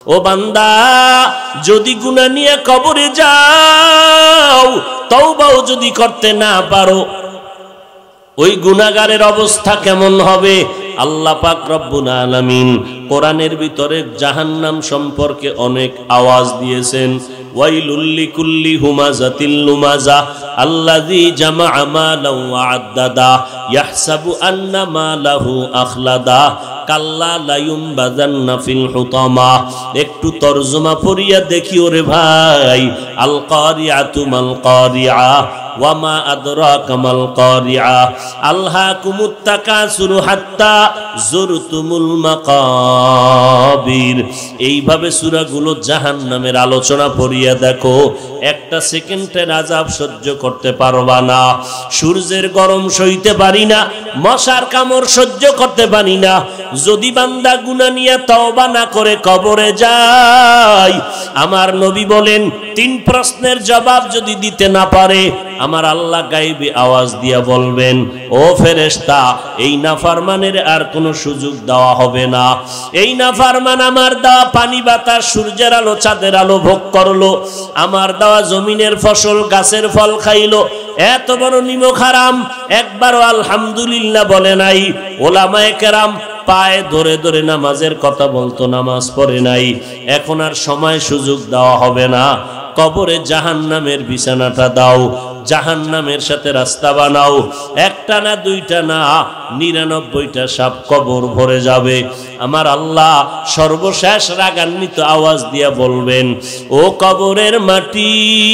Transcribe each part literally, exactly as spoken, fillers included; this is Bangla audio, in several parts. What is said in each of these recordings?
ও বান্দা, যদি গুনাহ নিয়ে কবরে যাও, তওবাও যদি করতে না পারো, ওই গুনাহগারের অবস্থা কেমন হবে? আল্লাহ পাক রব্বুল আলামিন কোরআনের ভিতরে জাহান্নাম সম্পর্কে অনেক আওয়াজ দিয়েছেন। ওয়াইলুল লিকুল্লি হুমাযাতিল লুমাযা আল্লাযী জামাআ মালান ওয়া আদ্দাদা ইয়াহসাবু আন্না মালাহু আখলাদা কাল্লা লা ইউমবাযান্না ফিল হুতামা। একটু তরজমা পড়িয়া দেখি ওরে ভাই। আল কারিআতু মাল কারিআ ওয়ামা আদরাকা মাল কারিআ আলহাকুমুত তাকাসুরু হাত্তা যুরতুমুল মাকাবির। এইভাবে সূরাগুলো জাহান্নামের আলোচনা পড়িয়া দেখো, একটা সেকেন্ডের আযাব সহ্য করতে পারবা না। সূর্যের গরম সইতে পারি না, মশার কামড় সহ্য করতে পারি না। যদি বান্দা গুনাহ নিয়ে তওবা না করে কবরে যায়, আমার নবী বলেন তিন প্রশ্নের জবাব যদি দিতে না পারে, আমার আল্লাহ গায়েবে আওয়াজ দিয়া বলবেন, ও ফেরেশতা, এই নাফরমানের আর কোনো সুযোগ দেওয়া হবে না। এই নাফরমান আমার দেওয়া পানি বাতাস সূর্যের আলো চাঁদের আলো ভোগ করলো, আমার দেওয়া জমিনের ফসল গাছের ফল খাইলো, এত বড় নিমক হারাম, একবারও আলহামদুলিল্লাহ বলে নাই। ওলামায়ে কেরাম পায়ে ধরে ধরে নামাজের কথা বলতো, নামাজ পড়ে নাই। এখন আর সময় সুযোগ দেওয়া হবে না। কবরে জাহান্নামের বিছানাটা দাও, জাহান্নামের সাথে রাস্তা বানাও। একটা না দুইটা না, নিরানব্বইটা সাপ কবর ভরে যাবে। আমার আল্লাহ সর্বশেষ রাগান্বিত আওয়াজ দিয়া বলবেন, ও কবরের মাটি,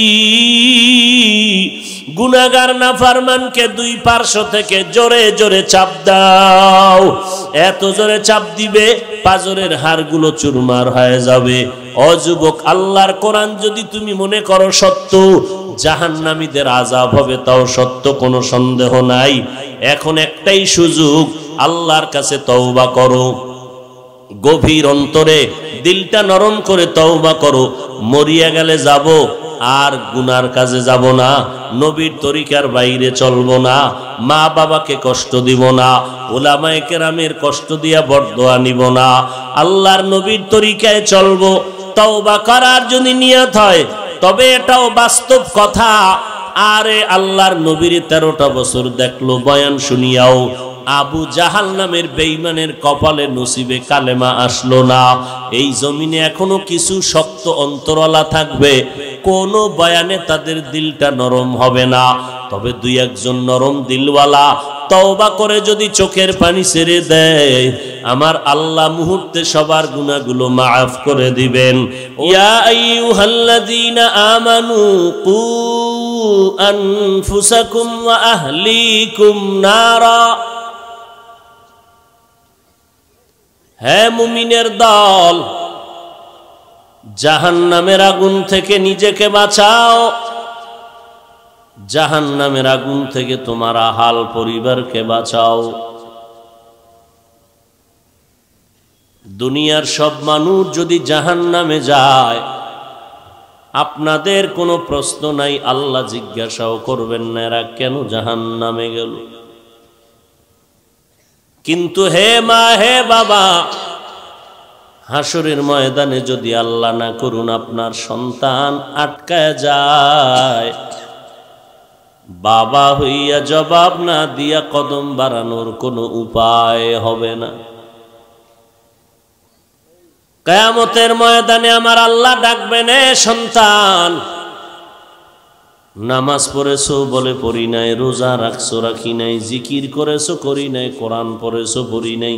গুনাহগার নাফরমানকে দুই পার্শ্ব থেকে জোরে জোরে চাপ দাও। এত জোরে চাপ দিবে পাজরের হাড়গুলো চুরমার হয়ে যাবে। ও যুবক, আল্লাহর কোরআন যদি তুমি মনে করো সত্য, জাহান্নামীদের আযাব হবে তাও সত্য, কোনো সন্দেহ নাই। এখন একটাই সুযোগ, আল্লাহর কাছে তওবা করো, গভীর অন্তরে দিলটা নরম করে তওবা করো। মরিয়া গেলে যাব, আর গুনার কাজে যাব না, নবীর তরিকার বাইরে চলবো না, মা বাবাকে কষ্ট দিব না, উলামায়ে কেরামের কষ্ট দিয়া বরদোয়া নিব না, আল্লাহর নবীর তরিকায় চলবো। তওবা করার যদি নিয়ত হয়, তবে এটাও বাস্তব কথা। আরে আল্লাহর নবীর তেরোটা বছর দেখলো, বয়ান শুনিয়াও আবু জাহাল নামের বেঈমানের কপালে নসিবে কালেমা আসলো না। এই জমিনে এখনো কিছু শক্ত অন্তরওয়ালা থাকবে, কোনো বয়ানে তাদের দিলটা নরম হবে না। তবে দুই একজন নরম দিলওয়ালা তওবা করে যদি চোখের পানি ছেড়ে দেয়, আমার আল্লাহ মুহূর্তে সবার গুনাহগুলো মাফ করে দিবেন। ইয়া আইয়ুহাল্লাযীনা আমানু কু আনফুসাকুম ওয়া আহলিকুম নারা। হে মুমিনের দল, জাহান্নামের আগুন থেকে নিজেকে বাঁচাও, জাহান্নামের আগুন থেকে তোমার আহাল পরিবারকে বাঁচাও। দুনিয়ার সব মানুষ যদি জাহান্নামে যায়, আপনাদের কোনো প্রশ্ন নাই, আল্লাহ জিজ্ঞাসাও করবেন না এরা কেন জাহান্নামে গেল। কিন্তু হে মা, হে বাবা, হাসরের ময়দানে যদি আল্লাহ না করুন আপনার সন্তান আটকায় যায়, বাবা হইয়া জবাব না দিয়া কদম বাড়ানোর কোনো উপায় হবে না। কিয়ামতের ময়দানে আমার আল্লাহ ডাকবেন, এ সন্তান, নামাজ পড়েছো বলে পড়ি নাই, রোজা রাখছো রাখি নাই, জিকির করেছো করি নাই, কোরআন পড়েছো পড়ি নাই,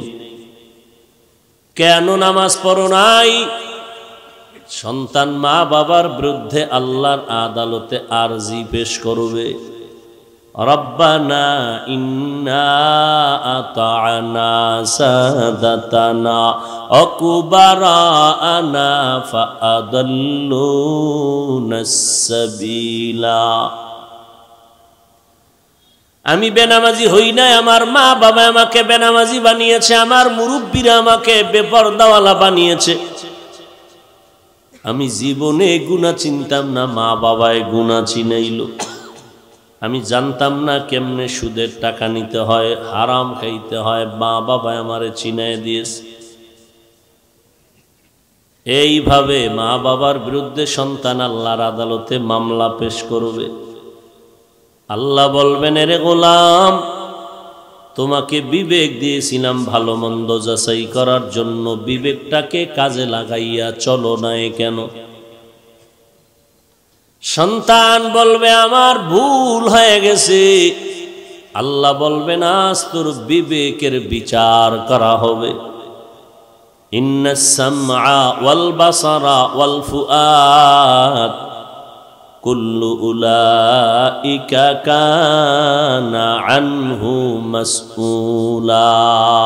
কেন নামাজ পড়ো নাই? সন্তান মা বাবার বিরুদ্ধে আল্লাহর আদালতে আরজি পেশ করবে, রব্বানা ইন্না আতা'না সাদাতানা ওয়া কুবারানা ফাআদাল্লুনাস সাবিলা। আমি বেনামাজি হই নাই, আমার মা বাবা আমাকে বেনামাজি বানিয়েছে, আমার মুরব্বীরা আমাকে বেপরদাওয়ালা বানিয়েছে। আমি জীবনে গুনাহ চিনতাম না, মা বাবায় গুনাহ চিনাইলো। আমি জানতাম না কেমনে সুদের টাকা নিতে হয়, হারাম খাইতে হয়, মা বাবা আমারে চিনায় দিয়েছে। এইভাবে মা বাবার বিরুদ্ধে সন্তান আল্লাহর আদালতে মামলা পেশ করবে। আল্লাহ বলবেন, এরে গোলাম, তোমাকে বিবেক দিয়েছিলাম ভালো মন্দ যাচাই করার জন্য, বিবেকটাকে কাজে লাগাইয়া চলো নাই কেন? সন্তান বলবে, আমার ভুল হয়ে গেছে। আল্লাহ বলবেন, আজ তোর বিবেকের বিচার করা হবে। ইন্নাস সামআ ওয়াল বাসারা ওয়াল ফুআদ কুল্লু উলাইকা কানা আনহু মাসউলা।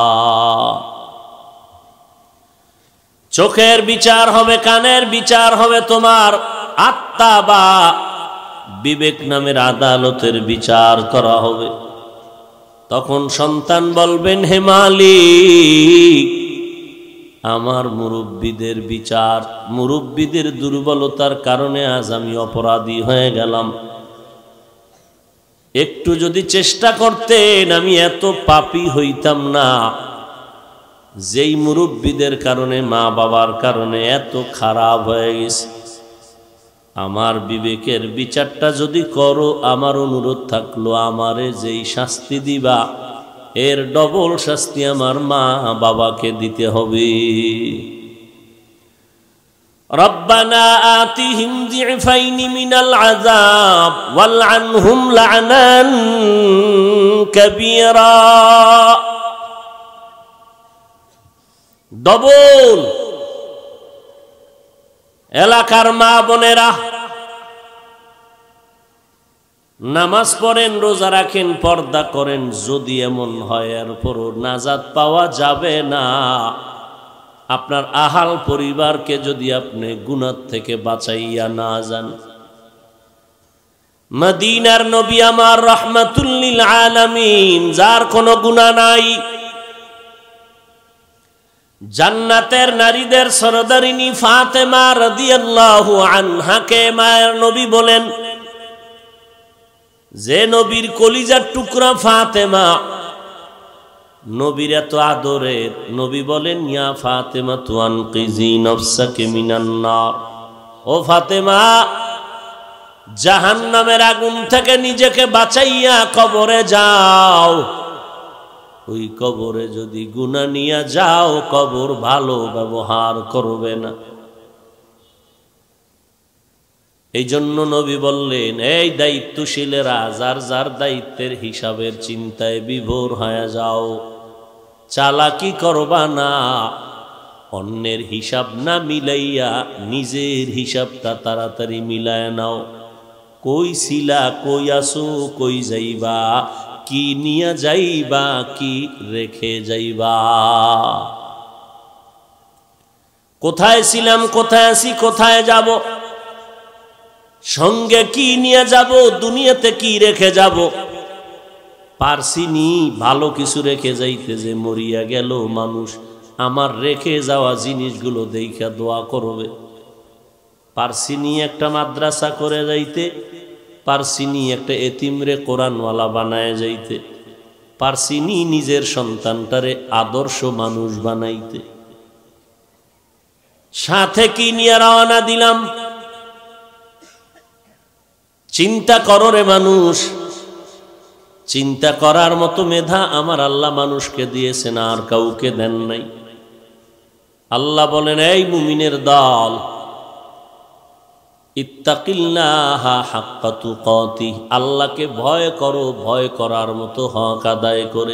চোখের বিচার হবে, কানের বিচার হবে, তোমার আত্মা বা বিবেক নামের আদালতের বিচার করা হবে। তখন সন্তান বলবেন, হে মালিক, আমার মুরব্বীদের বিচার, মুরব্বীদের দুর্বলতার কারণে আজ আমি অপরাধী হয়ে গেলাম। একটু যদি চেষ্টা করতেন আমি এত পাপী হইতাম না। যেই মুরব্বীদের কারণে, মা বাবার কারণে এত খারাপ হয়ে গেছে। আমার বিবেকের বিচারটা যদি করো, আমার অনুরোধ থাকলো, আমারে যেই শাস্তি দিবা এর ডবল শাস্তি আমার মা বাবাকে দিতে হবে। রব্বানা আতিহিম যিফাইনি মিনাল আযাব ওয়ালআনহুম লা'নান কাবীরা। ডবল। এলাকার মা বোনেরা, নামাজ পড়েন, রোজা রাখেন, পর্দা করেন, যদি এমন হয় এরপরও নাজাত পাওয়া যাবে না, আপনার আহাল পরিবারকে যদি আপনি গুনাহ থেকে বাঁচাইয়া না যান। মদিনার নবী আমার রাহমাতুল লিল আলামিন, যার কোনো গুনাহ নাই, জান্নাতের নারীদের সরদারিনী ফাতেমা রাদিয়াল্লাহু আনহাকে মায়ের নবী বলেন, যে নবীর কলিজার টুকরা ফাতেমা, নবীর এত আদরের, নবী বলেন, ইয়া ফাতেমা তু আনকিজি নফসাকে মিনান নার। ও ফাতেমা, জাহান্নামের আগুন থেকে নিজেকে বাঁচাইয়া কবরে যাও। ওই কবরে যদি গুনাহ নিয়ে যাও, কবর ভালো ব্যবহার করবে না। এই জন্য নবী বললেন, এই দায়িত্বশীলেরা, যার যার দায়িত্বের হিসাবের চিন্তায় বিভোর হয়ে যাও। চালাকি করবা না, অন্যের হিসাব না মিলাইয়া নিজের হিসাবটা তাড়াতাড়ি মিলায় নাও। কই ছিলা, কই আসো, কই যাইবা, কি নিয়ে যাইবা, কি রেখে যাইবা, কোথায় ছিলাম, কোথায় আছি, কোথায় যাব, সঙ্গে কি নিয়ে যাব, দুনিয়াতে কি রেখে যাব। পারছিনি ভালো কিছু রেখে যাইতে, যে মরিয়া গেল মানুষ আমার রেখে যাওয়া জিনিসগুলো দেখা দোয়া করবে। পারছিনি একটা মাদ্রাসা করে যাইতে, পারছিনি একটা এতিমরে কোরআনওয়ালা বানায় যাইতে, পারছিনি নিজের সন্তানটারে আদর্শ মানুষ বানাইতে। সাথে কি নিয়ে রওনা দিলাম, চিন্তা করো রে মানুষ। চিন্তা করার মতো মেধা আমার আল্লাহ মানুষকে দিয়েছেন, আর কাউকে দেন নাই। আল্লাহ বলেন, এই মুমিনের দল, ইত্তাকিল্লাহা হাক্কা তুকাতিহ, আল্লাহকে ভয় করো, ভয় করার মতো হক আদায় করে।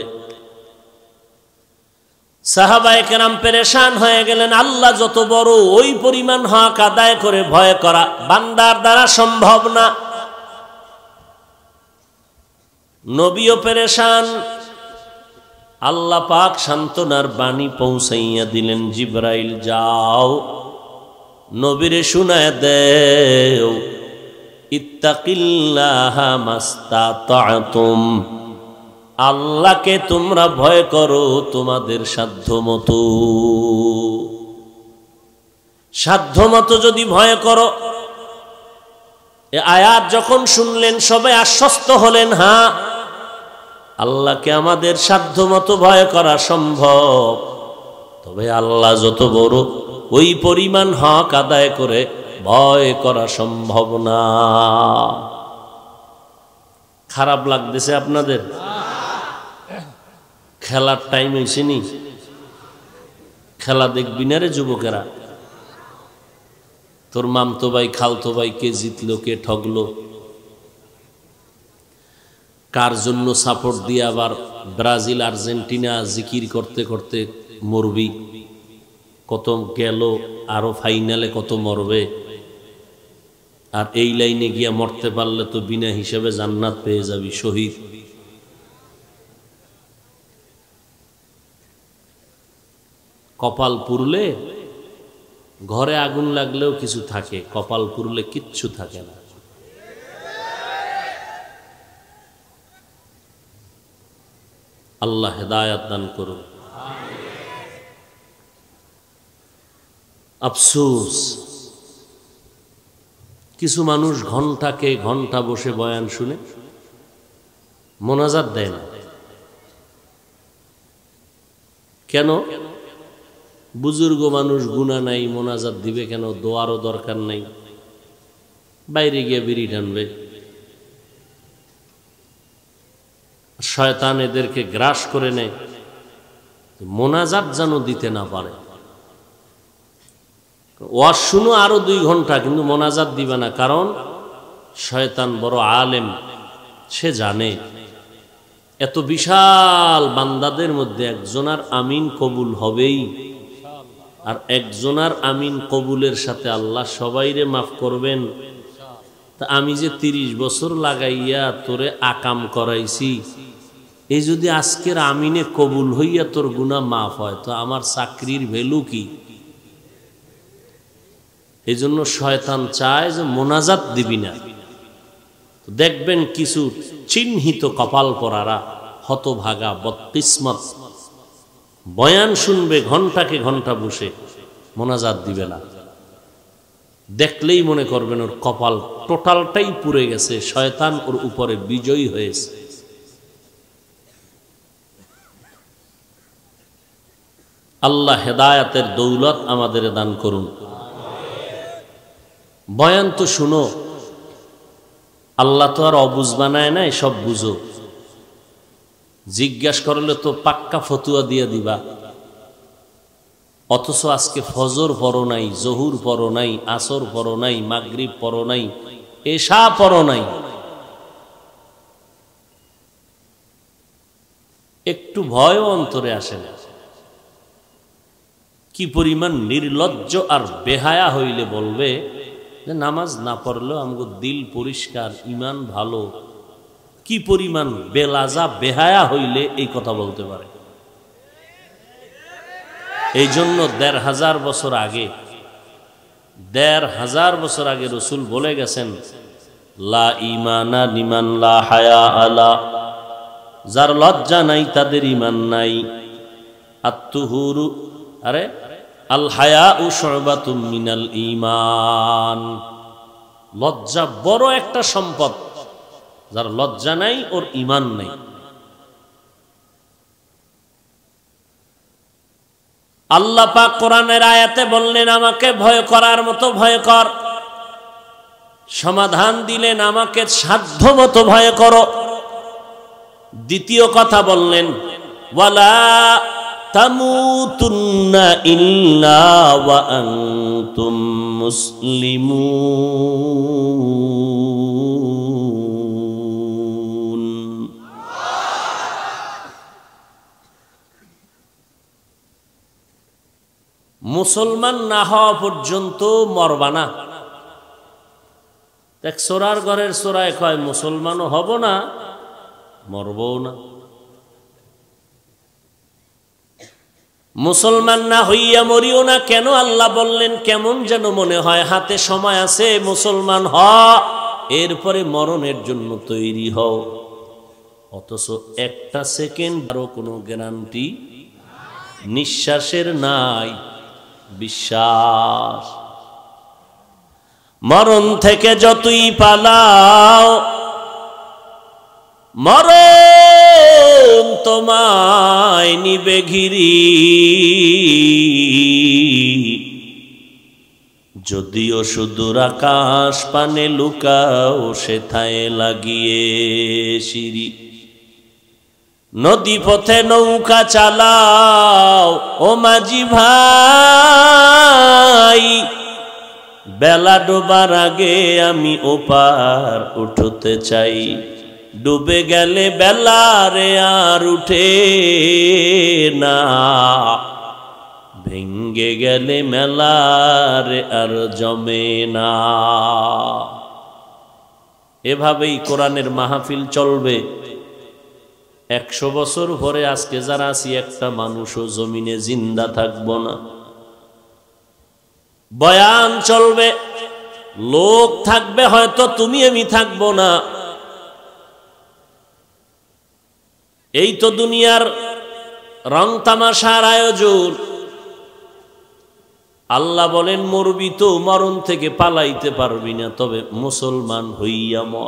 সাহাবায়ে কেরাম পেরেশান হয়ে গেলেন, আল্লাহ যত বড়, ওই পরিমাণ হক আদায় করে ভয় করা বান্দার দ্বারা সম্ভব না। নবীও পেরেশান। আল্লাহ পাক সান্ত্বনার বাণী পৌঁছাইয়া দিলেন, জিবরাইল যাও নবীরে শুনায় দেও, ইত্তাকিল্লাহা মাস্তাতাতুম, আল্লাহকে তোমরা ভয় করো তোমাদের সাধ্য মতো। সাধ্য মতো যদি ভয় করো। এ আয়াত যখন শুনলেন সবাই আশ্বস্ত হলেন, হ্যাঁ আল্লাহকে আমাদের সাধ্য মতো ভয় করা সম্ভব। তবে আল্লাহ যত বড়, ওই পরিমাণ হক আদায় করে ভয় করা সম্ভব না। খারাপ লাগতেছে আপনাদের? খেলার টাইম হয়েছে নি? খেলা দেখবি না রে যুবকেরা? তোর মামতো ভাই খালতো ভাই কে জিতলো কে ঠগলো, কার জন্য সাপোর্ট দিয়ে আবার ব্রাজিল আর্জেন্টিনা জিকির করতে করতে মরবি, কত গেল আরো ফাইনালে কত মরবে। আর এই লাইনে গিয়া মরতে পারলে তো বিনা হিসেবে জান্নাত পেয়ে যাবি, শহীদ। কপাল পুরলে ঘরে আগুন লাগলেও কিছু থাকে, কপাল পুরলে কিচ্ছু থাকে না। আল্লাহ হেদায়াত দান করুন। আফসোস, কিছু মানুষ ঘন্টাকে ঘন্টা বসে বয়ান শুনে মোনাজাত দেয় না। কেন? বুজুর্গ মানুষ, গুনাহ নাই, মোনাজাত দিবে কেন? দোয়ারও দরকার নাই, বাইরে গিয়ে বিড়ি টানবে। শয়তান এদেরকে গ্রাস করে নেয়, মোনাজাত যেন দিতে না পারে। ওয়াজ শুনো আরো দুই ঘন্টা, কিন্তু মোনাজাত দিবে না। কারণ শয়তান বড় আলেম, সে জানে এত বিশাল বান্দাদের মধ্যে একজনার আমিন কবুল হবেই, আর একজনার আমিন কবুলের সাথে আল্লাহ সবাইরে মাফ করবেন। তা আমি যে তিরিশ বছর লাগাইয়া তোরে আকাম করাইছি, এই যদি আজকের আমিনে কবুল হইয়া তোর গুনাহ মাফ হয়, তো আমার চাকরির ভ্যালু কি? এই জন্য শয়তান চায় যে মোনাজাত দিবি না। দেখবেন কিছু চিহ্নিত কপাল পরারা, হতভাগা, বদকিসমত, বয়ান শুনবে ঘন্টাকে ঘন্টা বসে, মোনাজাত দিবে না। দেখলেই মনে করবেন ওর কপাল টোটালটাই পুড়ে গেছে, শয়তান ওর উপরে বিজয়ী হয়েছে। আল্লাহ হেদায়াতের দৌলত আমাদের দান করুন। বয়ান তো শুনো, আল্লাহ তো আর অবুঝ বানায় নাই, সব বুঝো। জিজ্ঞাসা করলে তো পাক্কা ফতুয়া দিয়ে দিবা। অথচ আজকে ফজর পড়ো নাই, জহুর পড়ো নাই, আসর পড়ো নাই, মাগরিব পড়ো নাই, এশা পড়ো নাই। একটু ভয়ও অন্তরে আসে না। কি পরিমাণ নির্লজ্জ আর বেহায়া হইলে বলবে যে নামাজ না পড়লেও আমগো দিল পরিষ্কার, ইমান ভালো। কি পরিমাণ বেলাজা বেহায়া হইলে এই কথা বলতে পারে। এই জন্য দেড় হাজার বছর আগে দেড় হাজার বছর আগে রসুল বলে গেছেন, লা ইমানা লিমান লা হায়া আলা, যার লজ্জা নাই তাদের ইমান নাই। আত্তুহুরু আরে আল হায়াউ শুবাতুম মিনাল ঈমান, লজ্জা বড় একটা সম্পদ। যার লজ্জা নাই ওর ঈমান নাই। আল্লাহ পাক কোরআনের আয়াতে বললেন, আমাকে ভয় করার মতো ভয় কর। সমাধান দিলেন, আমাকে সাধ্য মতো ভয় করো। দ্বিতীয় কথা বললেন, ওয়ালা তামুতুন্না ইল্লা ওয়া আনতুম মুসলিমুন। মুসলমান না হওয়া পর্যন্ত মরবা না। এক সোরার ঘরের সোরায় কয় মুসলমানও হব না, মরবও না। মুসলমান না হইয়া মরিও না কেন আল্লাহ বললেন? কেমন যেন মনে হয় হাতে সময় আছে, মুসলমান হ, এরপরে মরণের জন্য তৈরি হও। অথচ একটা সেকেন্ডেরও কোনো গ্যারান্টি নিঃশ্বাসের নাই। বিশ্বাস, মরণ থেকে যতই পালাও, মরণ তোমায় নিবে ঘিরি। যদিও সুদূর আকাশ পানে লুকাও সেথায় লাগিয়ে সিঁড়ি, নদী পথে নৌকা চালাও ও মাঝি ভাই, বেলা ডোবার আগে আমি ওপার উঠতে চাই, ডুবে গেলে বেলারে আর উঠে না, ভেঙ্গে গেলে মেলারে আর জমে না। এভাবেই কোরআনের মাহফিল চলবে একশো বছর পরে। আজকে যারা আছি একটা মানুষও জমিনে জিন্দা থাকবো না। বয়ান চলবে, লোক থাকবে হয়তো, তুমি আমি থাকবো না। এই তো দুনিয়ার রং তামাশার আয়োজন। আল্লাহ বলেন মরবি তো, মরণ থেকে পালাইতে পারবি না, তবে মুসলমান হইয়া মর।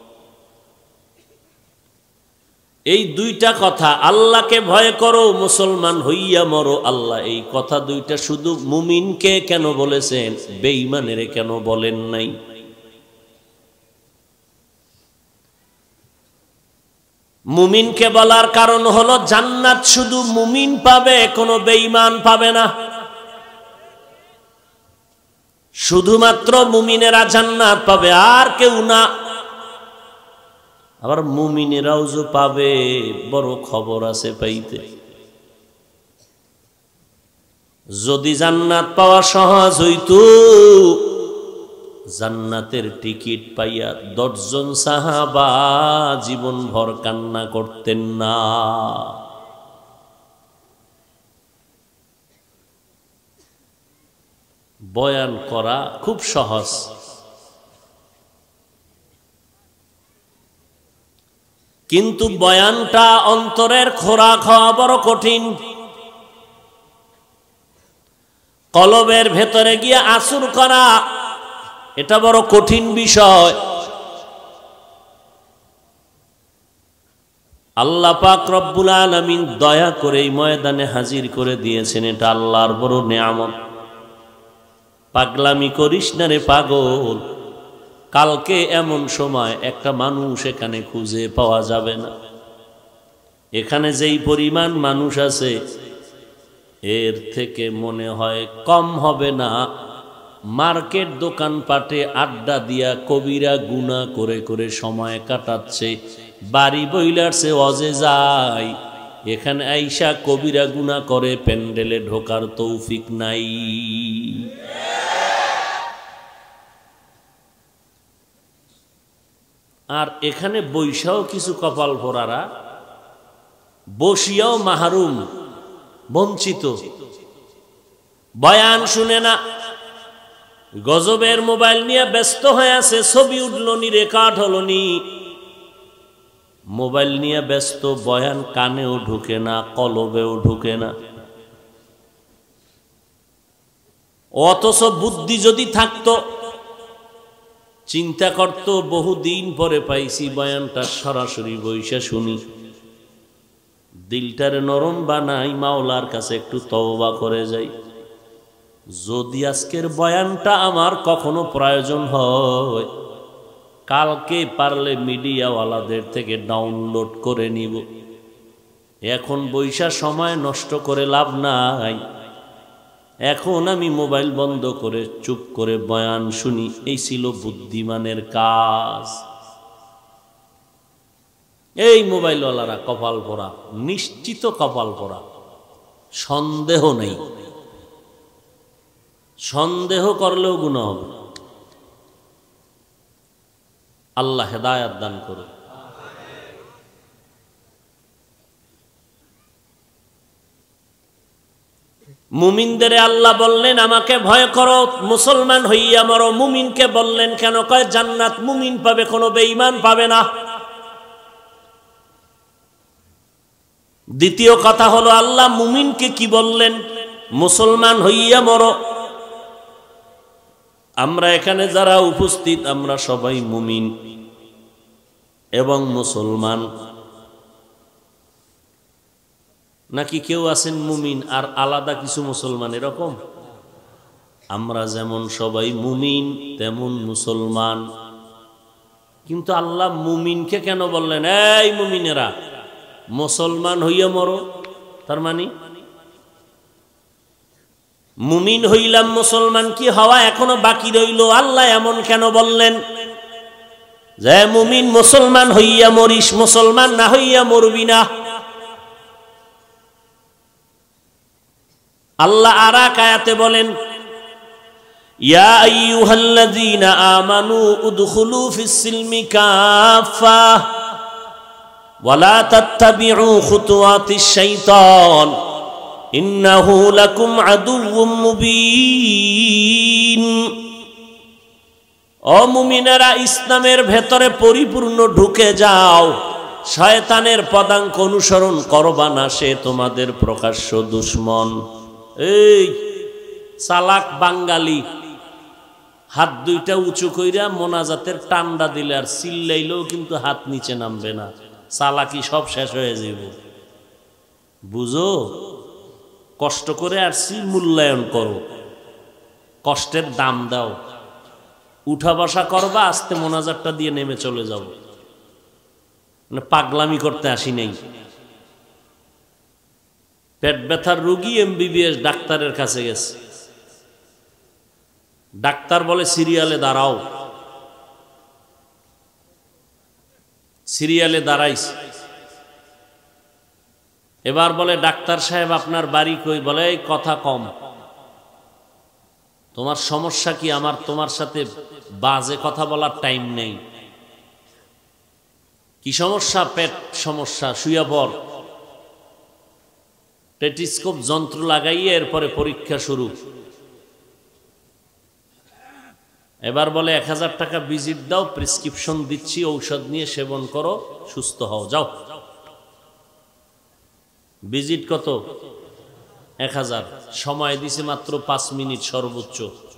এই দুইটা কথা, আল্লাহকে ভয় করো, মুসলমান হইয়া মরো। আল্লাহ এই কথা দুইটা শুধু মুমিনকে কেন বলেছেন, বেঈমানেরে কেন বলেন নাই? মুমিনকে বলার কারণ হলো জান্নাত শুধু মুমিন পাবে, কোনো বেঈমান পাবে না। শুধুমাত্র মুমিনেরা জান্নাত পাবে, আর কেউ না। আবার মুমিনেরাও যে পাবে, বড় খবর আছে পাইতে। যদি জান্নাত পাওয়া সহজ হইতো, জান্নাতের টিকিট পাইয়া দশজন সাহাবা জীবন ভর কান্না করতেন না। বয়ান করা খুব সহজ, কিন্তু বয়ানটা অন্তরের খোরাক হওয়া বড় কঠিন। কলবের ভেতরে গিয়ে আসুর করা, এটা বড় কঠিন বিষয়। আল্লাহ পাক রব্বুল আলামিন দয়া করে এই ময়দানে হাজির করে দিয়েছেন, এটা আল্লাহর বড় নেয়ামত। পাগলামি করিস না রে পাগল, কালকে এমন সময় একটা মানুষ এখানে খুঁজে পাওয়া যাবে না। এখানে যেই পরিমাণ মানুষ আছে, এর থেকে মনে হয় কম হবে না মার্কেট দোকানপাটে আড্ডা দিয়া কবিরা গুনাহ করে করে সময় কাটাচ্ছে। বাড়ি বইলারছে অজে যায়, এখানে আইসা কবিরা গুনাহ করে, প্যান্ডেলে ঢোকার তৌফিক নাই। আর এখানে বৈশাও কিছু কপাল ভরারা, বসিয়াও মাহরুম, বঞ্চিত। বয়ান শুনে না, গজবের মোবাইল নিয়ে ব্যস্ত হয়ে আছে। ছবি উঠলো নি, রেকর্ড হলো নি, মোবাইল নিয়ে ব্যস্ত। বয়ান কানেও ঢুকে না, কলবেও ঢুকে না। অথচ বুদ্ধি যদি থাকতো, চিন্তা করত, বহুদিন পরে পাইছি বয়ানটা, সরাসরি বইসা শুনি, দিলটারে নরম বানাই, মাওলার কাছে একটু তওবা করে যাই। যদি আজকের বয়ানটা আমার কখনো প্রয়োজন হয়, কালকে পারলে মিডিয়াওয়ালাদের থেকে ডাউনলোড করে নিব। এখন বইসা সময় নষ্ট করে লাভ নাই। এখন আমি মোবাইল বন্ধ করে চুপ করে বয়ান শুনি। এই ছিল বুদ্ধিমানের কাজ। এই মোবাইলওয়ালারা কপাল পরা, নিশ্চিত কপাল পরা, সন্দেহ নেই। সন্দেহ করলেও গুনাহ হবে। আল্লাহ হেদায়েত দান করুন। মুমিনদের আল্লাহ বললেন আমাকে ভয় করো, মুসলমান হইয়া মরো। মুমিনকে বললেন কেন? কয় জান্নাত মুমিন পাবে, কোনো বেঈমান পাবে না। দ্বিতীয় কথা হলো আল্লাহ মুমিনকে কি বললেন? মুসলমান হইয়া মরো। আমরা এখানে যারা উপস্থিত, আমরা সবাই মুমিন এবং মুসলমান। নাকি কেউ আছেন মুমিন আর আলাদা কিছু মুসলমান? এরকম আমরা যেমন সবাই মুমিন তেমন মুসলমান। কিন্তু আল্লাহ মুমিনকে কেন বললেন এই মুমিনেরা মুসলমান হইয়া মরো? তার মানে মুমিন হইলাম, মুসলমান কি হওয়া এখনো বাকি রইল? আল্লাহ এমন কেন বললেন যে মুমিন মুসলমান হইয়া মরিস, মুসলমান না হইয়া মরবি না? আল্লাহ আর এক আয়াতে বলেন ইয়া আইয়ুহাল্লাযীনা আমানু উদখুলু ফিস-সিলমি কাফা ওয়া লা তাত্তাবিউ খুতুওয়াতিশ শাইতান ইন্নাহু লাকুম আদুউম মুবিন। ও মুমিনেরা, ইসলামের ভেতরে পরিপূর্ণ ঢুকে যাও, শয়তানের পদাঙ্ক অনুসরণ করবা না, সে তোমাদের প্রকাশ্য দুশমন। এই চালাক বাঙালি হাত দুইটা উঁচু কইরা মোনাজাতের টান্ডা দিলে আর চিল্লাইলেও কিন্তু হাত নিচে নামবে না, চালাকি সব শেষ হয়ে যাবে। বুঝো, কষ্ট করে আসছি, মূল্যায়ন করো, কষ্টের দাম দাও। উঠা বসা করবা, আস্তে মোনাজাতটা দিয়ে নেমে চলে যাও, মানে পাগলামি করতে আসি নাই। পেট ব্যথার রোগী এমবিবিএস ডাক্তারের কাছে গেছে, ডাক্তার বলে সিরিয়ালে দাঁড়াও। সিরিয়ালে দাঁড়াইছে, এবার বলে ডাক্তার সাহেব আপনার বাড়ি কই? বলে এই কথা কম, তোমার সমস্যা কি? আমার তোমার সাথে বাজে কথা বলার টাইম নেই। কি সমস্যা? পেট সমস্যা, শুয়ে পড়। টেটিস্কোপ যন্ত্র লাগাইয়ে এরপরে পরীক্ষা শুরু। এবার বলে এক হাজার টাকা ভিজিট দাও, প্রেসক্রিপশন দিচ্ছি, ঔষধ নিয়ে সেবন করো, সুস্থ হও, যাও। ভিজিট কত? এক হাজার। সময় দিছে মাত্র পাঁচ মিনিট সর্বোচ্চ,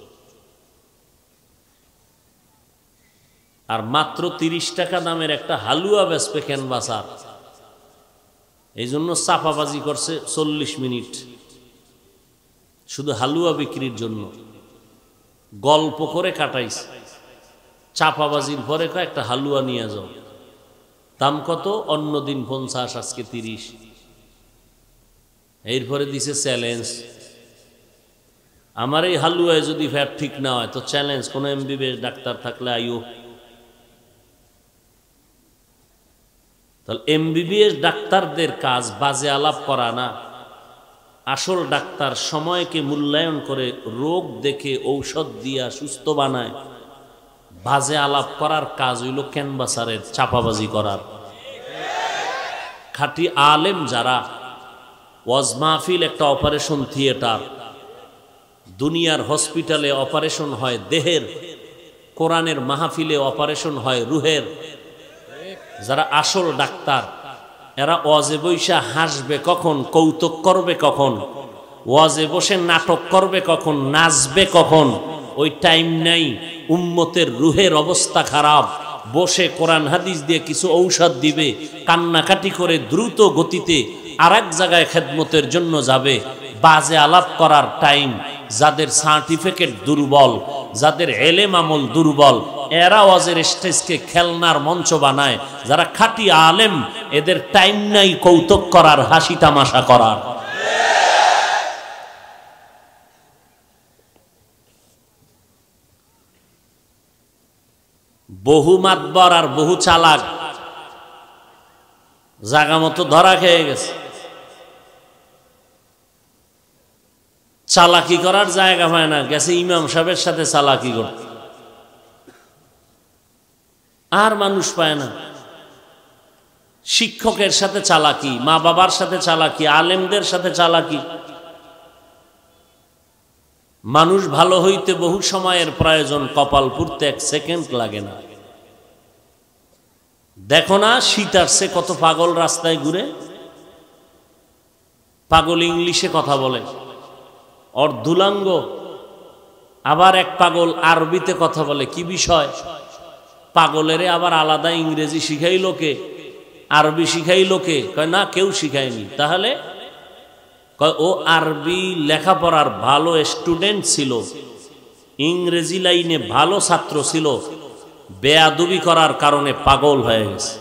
আর মাত্র তিরিশ টাকা দামের একটা হালুয়া বেচবে ক্যানভাসার। এই জন্য চাপাবাজি করছে চল্লিশ মিনিট শুধু হালুয়া বিক্রির জন্য। গল্প করে কাটাইছে, চাপাবাজির পরে একটা হালুয়া নিয়ে যাও। দাম কত? অন্যদিন পঞ্চাশ, আজকে তিরিশ। এরপরে দিছে চ্যালেঞ্জ, আমার এই হালুয়ায় যদি ফ্যাট ঠিক না হয় তো চ্যালেঞ্জ, কোন এমবিবিএস ডাক্তার থাকলে আইও। তাহলে এমবিবিএস ডাক্তারদের কাজ বাজে আলাপ করা না। আসল ডাক্তার সময়কে মূল্যায়ন করে রোগ দেখে ঔষধ দিয়া সুস্থ বানায়। বাজে আলাপ করার কাজ হইল ক্যানভাসারের চাপাবাজি করার। খাঁটি আলেম যারা, ওয়াজ মাহফিল একটা অপারেশন থিয়েটার, দুনিয়ার হসপিটালে অপারেশন হয় দেহের, কোরআনের মাহফিলে অপারেশন হয় রুহের। যারা আসল ডাক্তার এরা ওয়াজে বৈশা হাসবে কখন, কৌতুক করবে কখন, ওয়াজে বসে নাটক করবে কখন, নাচবে কখন, ওই টাইম নাই। উম্মতের রুহের অবস্থা খারাপ, বসে কোরআন হাদিস দিয়ে কিছু ঔষধ দিবে, কান্নাকাটি করে দ্রুত গতিতে আর এক জায়গায় খেদমতের জন্য যাবে। বাজে আলাপ করার টাইম, যাদের সার্টিফিকেট দুর্বল, যাদের এলেম আমল দুর্বল, এরা ওয়াজের স্টেজকে খেলনার মঞ্চ বানায়। যারা খাঁটি আলেম এদের টাইম নাই কৌতুক করার, হাসি তামাশা করার। বহু মাতবর আর বহু চালাক জাগা মতো ধরা খেয়ে গেছে। চালাকি করার জায়গা হয় না, গেছে ইমাম সাহেবের সাথে চালাকি করতে, আর মানুষ পায় না। শিক্ষকের সাথে চালাকি, মা বাবার সাথে চালাকি, আলেমদের সাথে চালাকি। মানুষ ভালো হইতে বহু সময়ের প্রয়োজন, কপাল পুড়তে এক সেকেন্ড লাগে না। দেখো না শীত আসছে, কত পাগল রাস্তায় ঘুরে, পাগল ইংলিশে কথা বলে, অর্ধুলাঙ্গ। আবার এক পাগল আরবিতে কথা বলে, কি বিষয়? পাগলেরে আবার আলাদা ইংরেজি শিখাইলো কে, আরবি শিখাইলো কে? কয় না, কেউ শিখায়নি। তাহলে ও আরবি লেখাপড়ার ভালো স্টুডেন্ট ছিল, ইংরেজি লাইনে ভালো ছাত্র ছিল, বেয়াদবি করার কারণে পাগল হয়ে গেছে।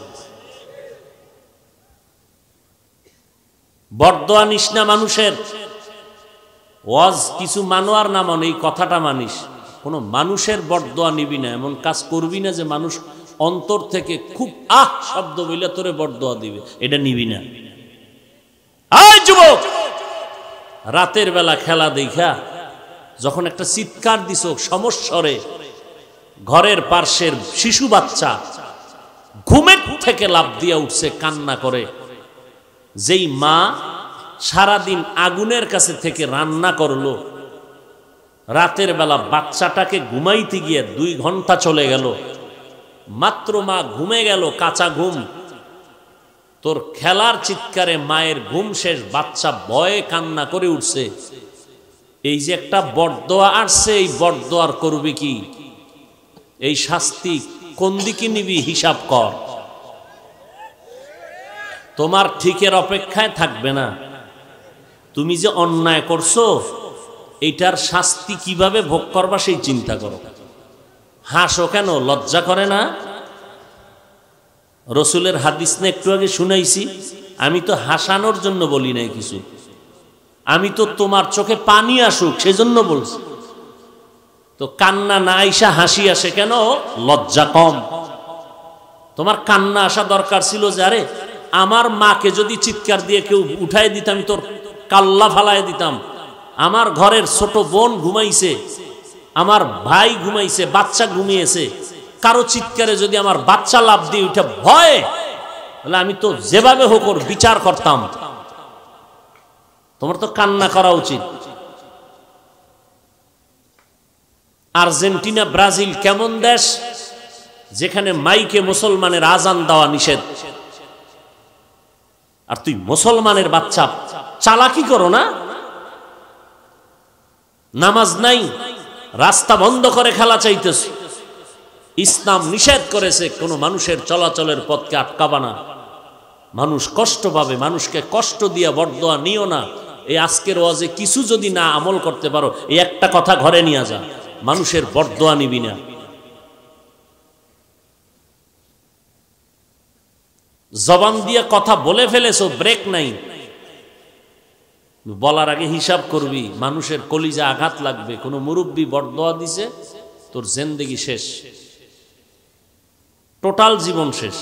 বরদোয়া নিস না মানুষের, ওয়াজ কিছু মানো আর না মানো এই কথাটা মানিস, কোনো মানুষের বরদোয়া নিবি না, এমন কাজ করবি না যে মানুষ অন্তর থেকে খুব আহ শব্দ বইলে তোরে বরদোয়া দিবে, এটা নিবি না। আয় যুবক, রাতের বেলা খেলা দেখা যখন একটা চিৎকার দিছ সমস্বরে, ঘরের পার্শ্বের শিশু বাচ্চা ঘুমের থেকে লাফ দিয়া উঠছে কান্না করে, যেই মা সারাদিন আগুনের কাছে থেকে রান্না করলো, রাতের বেলা বাচ্চাটাকে ঘুমাইতে গিয়ে দুই ঘন্টা চলে গেল, মাত্র মা ঘুমে গেল কাঁচা ঘুম, তোর খেলার চিৎকারে মায়ের ঘুম শেষ, বাচ্চা ভয়ে কান্না করে উঠছে। এই যে একটা বরদোয়া আসছে, এই বরদোয়ার করবি কি? এই শাস্তি কোন দিকে নিবি হিসাব কর। তোমার ঠিকের অপেক্ষায় থাকবে না, তুমি যে অন্যায় করছো এইটার শাস্তি কিভাবে ভোগ করবা সেই চিন্তা করো। হাসো কেন? লজ্জা করে না? রসুলের হাদিস না একটু আগে শুনাইছি, আমি তো হাসানোর জন্য বলি নাই কিছু, আমি তো তোমার চোখে পানি আসুক সেজন্য বলছি। তো কান্না না আইসা হাসি আসে কেন? লজ্জা কম। তোমার কান্না আসা দরকার ছিল যে আরে আমার মাকে যদি চিৎকার দিয়ে কেউ উঠাই দিতাম, তোর কাল্লা ফালাই দিতাম, আমার ঘরের ছোট বোন ঘুমাইছে, আমার ভাই ঘুমাইছে, বাচ্চা ঘুমিয়েছে, কারো চিৎকারে যদি আমার বাচ্চা লাফ দিয়ে উঠে ভয়, তাহলে আমি তো যেভাবে হোক ওর বিচার করতাম। তোমার তো কান্না করা উচিত। আর্জেন্টিনা, ব্রাজিল কেমন দেশ যেখানে মাইকে মুসলমানের আজান দেওয়া নিষেধ, আর তুই মুসলমানের বাচ্চা চালাকি করো না, নামাজ নাই, রাস্তা বন্ধ করে খেলা চাইতেছ। ইসলাম নিষেধ করেছে কোনো মানুষের চলাচলের পথকে আটকাবা না, মানুষ কষ্ট পাবে, মানুষকে কষ্ট দিয়া বরদোয়া নিও না। এই আজকের ওয়াজে কিছু যদি না আমল করতে পারো, এই একটা কথা ঘরে নিয়ে যা, মানুষের বরদোয়া নিবি না। জবান দিয়ে কথা বলে ফেলেছো, ব্রেক নাই, বলার আগে হিসাব করবি, মানুষের কলিজা আঘাত লাগবে। কোনো মুরব্বী বরদোয়া দিছে, তোর জিন্দেগি শেষ, টোটাল জীবন শেষ।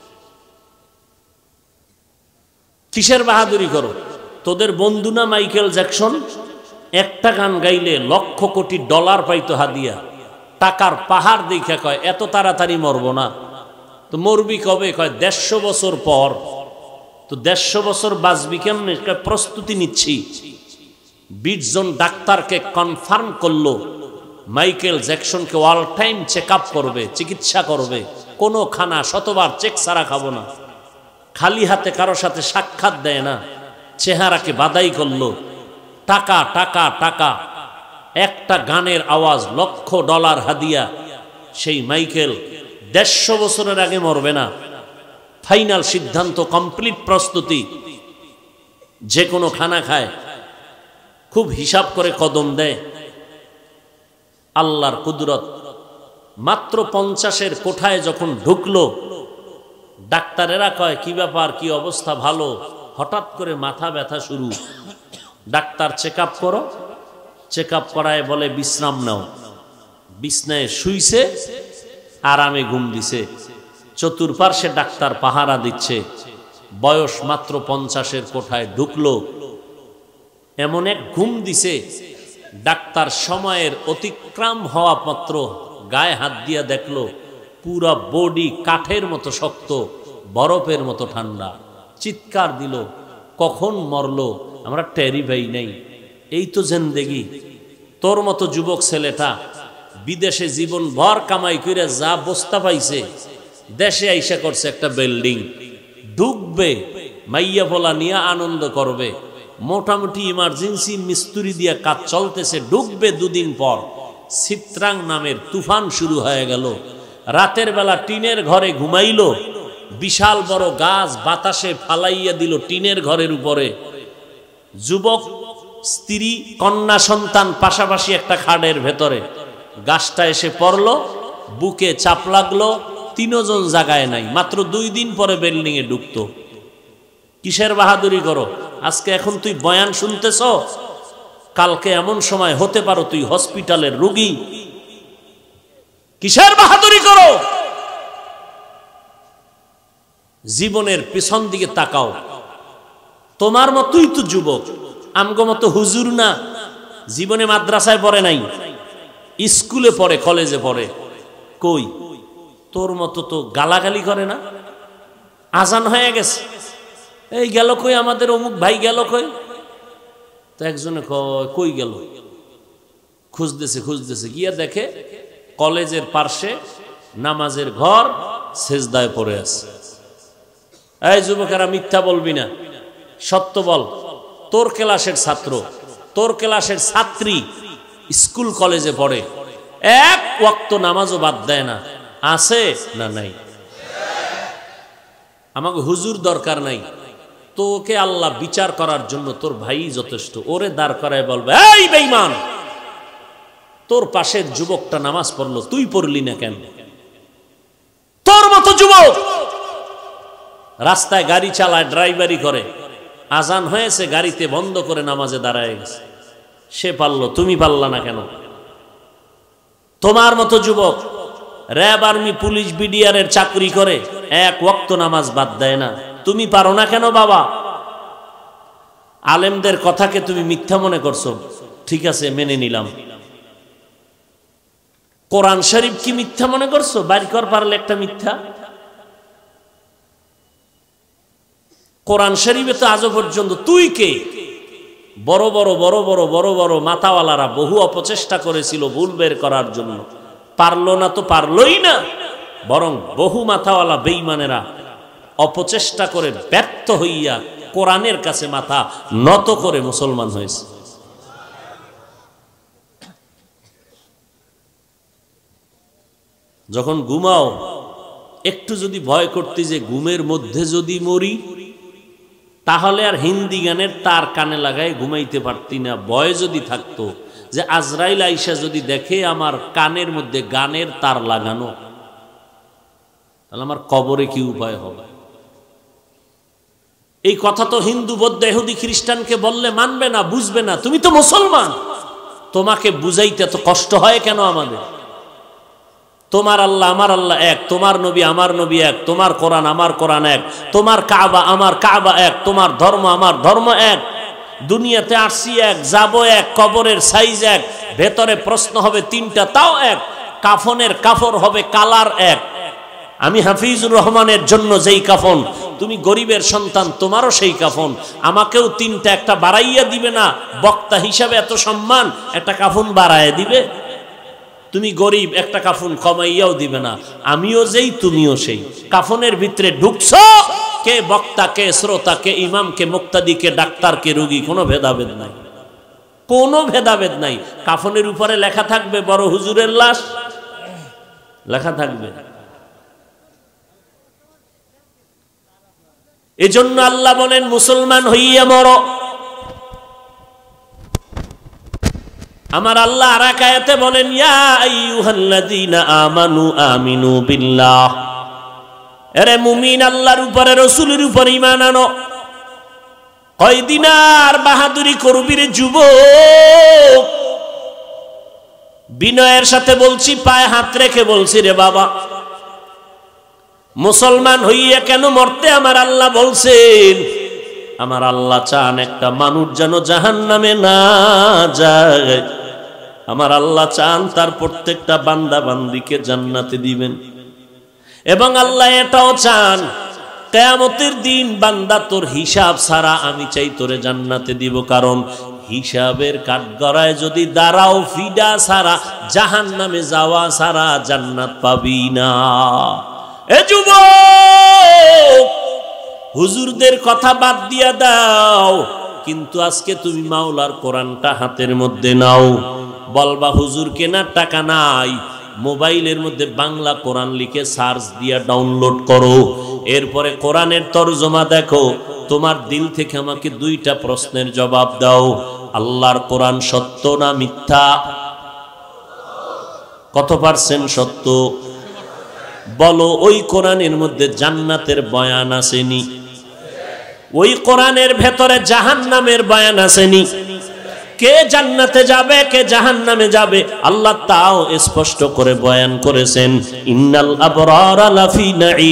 কিসের বাহাদুরি করো? তোদের বন্ধু না মাইকেল জ্যাকসন, একটা গান গাইলে লক্ষ কোটি ডলার পাইতো হাদিয়া, টাকার পাহাড় দেখে কয় এত তাড়াতাড়ি মরব না। তো মরবি কবে? কয় দেড়শো বছর পর। তো দেড়শো বছর বাঁচবি কেমনে? প্রস্তুতি নিচ্ছি। বিশ জন ডাক্তারকে কনফার্ম করলো মাইকেল জ্যাকসনকে অল টাইম চেক আপ করবে, চিকিৎসা করবে, কোনো খানা শতবার চেক ছাড়া খাবো না, খালি হাতে কারো সাথে সাক্ষাৎ দেয় না, চেহারাকে বাদাই করলো, টাকা টাকা টাকা, একটা গানের আওয়াজ লক্ষ ডলার হাদিয়া। সেই মাইকেল দেড়শো বছরের আগে মরবে না। ফাইনাল সিদ্ধান্ত, কমপ্লিট প্রস্তুতি, যে কোনো খানা খায়, খুব হিসাব করে কদম দেয়। আল্লাহর কুদরত, মাত্র পঞ্চাশের কোঠায় যখন ঢুকলো, ডাক্তারেরা কয় কি ব্যাপার, কি অবস্থা? ভালো। হঠাৎ করে মাথা ব্যথা শুরু। ডাক্তার চেক আপ করো, চেক আপ করায় বলে বিশ্রাম নাও। বিছনায় শুইছে, আরামে ঘুম দিছে, চতুর্পার্শ্বে ডাক্তার পাহারা দিচ্ছে। বয়স মাত্র পঞ্চাশের কোঠায় ঢুকলো, এমন এক ঘুম দিছে, ডাক্তার সময়ের অতিক্রম হওয়া মাত্র গায়ে হাত দিয়া দেখলো পুরা বডি কাঠের মতো শক্ত, বরফের মতো ঠান্ডা। চিৎকার দিল, কখন মরলো আমরা টেরি পাই নাই। এই তো জিন্দেগি। তোর মতো যুবক ছেলেটা বিদেশে জীবন ভর কামাই করে যা বস্তা পাইছে, দেশে আইসা করছে একটা বিল্ডিং, ঢুকবে, মাইয়া ফলা নিয়ে আনন্দ করবে, মোটামুটি ইমার্জেন্সি মিস্ত্রি দিয়া কাজ চলতেছে, ঢুকবে দুদিন পর চিত্রাং নামের তুফান শুরু হয়ে গেল। রাতের বেলা টিনের ঘরে ঘুমাইল, বিশাল বড় গাছ বাতাসে ফালাইয়া দিল টিনের ঘরের উপরে। যুবক, স্ত্রী, কন্যা সন্তান পাশাপাশি একটা খাটের ভেতরে, গাছটা এসে পড়লো, বুকে চাপ লাগলো, তিনজন জায়গায় নাই, মাত্র দুই দিন পরে বিল্ডিং এ ঢুকতো। কিসের বাহাদুরি করো? আজকে এখন তুই বয়ান শুনতেছ, কালকে এমন সময় হতে পারো তুই হসপিটালের রোগী। কিসের বাহাদুরি করো? জীবনের পিছন দিকে তাকাও। তোমার মতোই তো যুবক, আমগো মতো হুজুর না, জীবনে মাদ্রাসায় পড়ে নাই, স্কুলে পড়ে, কলেজে পড়ে। কই তোর মতো তো গালাগালি করে না। আজান হয়ে গেছে, এই গেল কই আমাদের অমুক ভাই গেল কই? তো একজনে কয় কই গেল? খুঁজতেছে খুঁজতেছে গিয়া দেখে কলেজের পার্শ্বে নামাজের ঘর, সেজদায় পড়ে আছে। এই যুবকেরা মিথ্যা বলবি না, সত্য বল। তোর ক্লাসের ছাত্র, তোর ক্লাসের ছাত্রী স্কুল কলেজে পড়ে, এক ওয়াক্ত নামাজও বাদ দেয় না, আছে না নাই? আমাকে হুজুর দরকার নাই, তোকে আল্লাহ বিচার করার জন্য তোর ভাই যথেষ্ট। ওরে দাঁড় করায় বলবে, এই বেঈমান, তোর পাশের যুবকটা নামাজ পড়লো, তুই পড়লি না কেন? তোর মতো যুবক রাস্তায় গাড়ি চালায়, ড্রাইভারি করে, আজান হয়েছে গাড়িতে বন্ধ করে নামাজে দাঁড়ায় গেছে, সে পারলো, তুমি পারলা না কেন? তোমার মতো যুবক র্যাব, আর্মি, পুলিশ, বিডিআরের চাকরি করে, এক ওয়াক্ত নামাজ বাদ দেয় না, তুমি পারো না কেন বাবা? আলেমদের কথাকে তুমি মিথ্যা মনে করছো, ঠিক আছে মেনে নিলাম। কোরআন শরীফ কি মিথ্যা মনে করছো? বাইর কর পারলে একটা মিথ্যা। কোরআন শরীফে তো আজও পর্যন্ত তুই কে? বড় বড় বড় বড় বড় বড় মাতাওয়ালারা বহু অপচেষ্টা করেছিল ভুল বের করার জন্য, পারলো না তো পারলোই না, বরং বহু মাথাওয়ালা বেঈমানেরা অপচেষ্টা করে ব্যর্থ হইয়া কোরআনের কাছে মাথা নত করে মুসলমান হয়েছে। যখন ঘুমাও একটু যদি ভয় করতে যে ঘুমের মধ্যে যদি মরি, তাহলে আর হিন্দি গানের তার কানে লাগায় ঘুমাইতে পারতি না। ভয় যদি থাকতো যে আজরাইল আইসা যদি দেখে আমার কানের মধ্যে গানের তার লাগানো, তাহলে আমার কবরে কি উপায় হবে? এই কথা তো হিন্দু, বৌদ্ধ, ইহুদি, খ্রিস্টানকে বললে মানবে না, বুঝবে না। তুমি তো মুসলমান, তোমাকে বুঝাইতে তো কষ্ট হয় কেন আমাদের? তোমার আল্লাহ আমার আল্লাহ এক, তোমার নবী আমার নবী এক, তোমার কোরআন আমার কোরআন এক, তোমার কাবা আমার কাবা এক, তোমার ধর্ম আমার ধর্ম এক, দুনিয়াতে আসছি এক, যাব এক, কবরের সাইজ এক, ভেতরে প্রশ্ন হবে তিনটা তাও এক, কাফনের কাফর হবে কালার এক। আমি হাফিজুর রহমানের জন্য যেই কাফন, তুমি গরিবের সন্তান তোমারও সেই কাফন, আমাকেও তিনটা, একটা বাড়াইয়া দিবে না? বক্তা হিসাবে এত সম্মান, একটা কাফন বাড়াইয়া দিবে? তুমি গরিব, একটা কাফন কমাইয়াও দিবে না। আমিও যেই তুমিও সেই। কাফনের ভিতরে ঢুকছো, কে বক্তা, কে শ্রোতা, কে ইমাম, কে মুক্তাদি, কে ডাক্তার, কে রোগী, কোনো ভেদাভেদ নাই, কোনো ভেদাভেদ নাই। কাফনের উপরে লেখা থাকবে বড় হুজুরের লাশ, লেখা থাকবে। এজন্য আল্লাহ বলেন মুসলমান হইয়া মরো। আমার আল্লাহ আর এক আয়াতে বলেন, ইয়া আইয়ুহাল্লাযীনা আমানু আমিনু বিল্লাহ, আরে মুমিন আল্লাহর উপরে রাসূলের উপরে ঈমান আনো। কয়দিন আর বাহাদুরি করবি রে যুবক? বিনয়ের সাথে বলছি, পায়ে হাত রেখে বলছি রে বাবা, মুসলমান হইয়া কেন মরতে আমার আল্লাহ বলছেন? আমার আল্লাহ চান একটা মানুষ যেন জাহান্নামে না যায়। আমার আল্লাহ চান তার প্রত্যেকটা বান্দা বান্দিকে জান্নাতে দিবেন, এবং আল্লাহ এটাও চান কিয়ামতের দিন বান্দা তোর হিসাব ছাড়া আমি চাই তোরে জান্নাতে দিব। কারণ হিসাবের কাঠগড়ায় যদি দাঁড়াও, ফিডা ছাড়া জাহান্নামে যাওয়া ছাড়া জান্নাত পাবি না। এ যুবক, হুজুরদের কথা বাদ দিয়া দাও, কিন্তু আজকে তুমি মাওলার কোরআনটা হাতের মধ্যে নাও। বলবা হুজুর কেনার টাকা নাই, মোবাইলের মধ্যে বাংলা কোরআন লিখে সার্চ দিয়া ডাউনলোড করো, এরপরে কোরআনের তরজমা দেখো। তোমার দিল থেকে আমাকে দুইটা প্রশ্নের জবাব দাও, আল্লাহর কোরআন সত্য না মিথ্যা? কত পার্সেন্ট সত্য বলো? ওই কোরআনের মধ্যে জান্নাতের বয়ান আসেনি? ওই কোরআনের ভেতরে জাহান্নামের বয়ান আসেনি? কে জান্নাতে যাবে কে জাহান্নামে যাবে আল্লাহ তাও স্পষ্ট করে বয়ান করেছেন। ইন্নাল আবরারা লাফি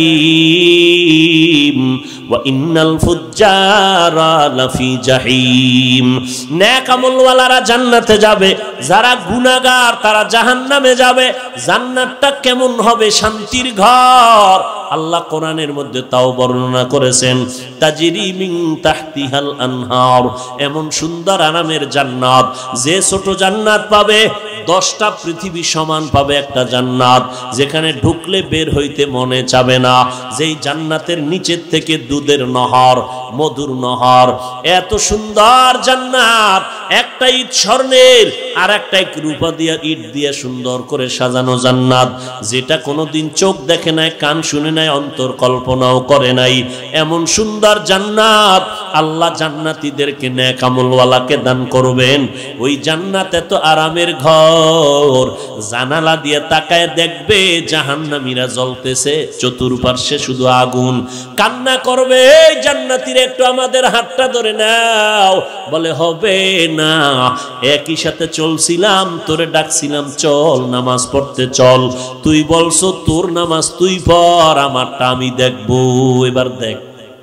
নাঈম ওয়া ইন্নাল ফুজ্জারা লাফি জাহিম। নেক আমলওয়ালারা জান্নাতে যাবে, যারা গুনাহগার তারা জাহান্নামে যাবে। জান্নাতটা কেমন হবে? শান্তির ঘর। আল্লাহ কোরআনের মধ্যে তাও বর্ণনা করেছেন, তাজরি মিন তাহতিহাল আনহার। এমন সুন্দর আরামের জান্নাত, যে ছোট জান্নাত পাবে দশটা পৃথিবী সমান পাবে একটা জান্নাত, যেখানে ঢুকলে বের হইতে মনে চাবে না। যেই জান্নাতের নিচের থেকে দুধের নহর, মধুর নহর, এত সুন্দর জান্নাত। একটা ইট স্বর্ণের আর একটা রূপা দিয়া ইট দিয়ে সুন্দর করে সাজানো জান্নাত, যেটা কোনোদিন চোখ দেখে নাই, কান শুনে নাই, অন্তর কল্পনাও করে নাই। এমন সুন্দর জান্নাত আল্লাহ জান্নাতীদেরকে নেক আমলওয়ালাকে দান করবেন। ওই জান্নাত এত আরামের ঘর, জানালা দিয়ে তাকায় দেখবে জাহান্নামীরা জ্বলতেছে, চতুর্পার্শ্বে শুধু আগুন। কান্না করবে, এই জান্নাতীরা একটু আমাদের হাতটা ধরে নাও। বলে হবে না, একই সাথে চলছিলাম, তোরে ডাকছিলাম চল নামাজ পড়তে চল, তুই বলছো তোর নামাজ তুই পড়, আমারটা আমি দেখবো। এবার দেখ,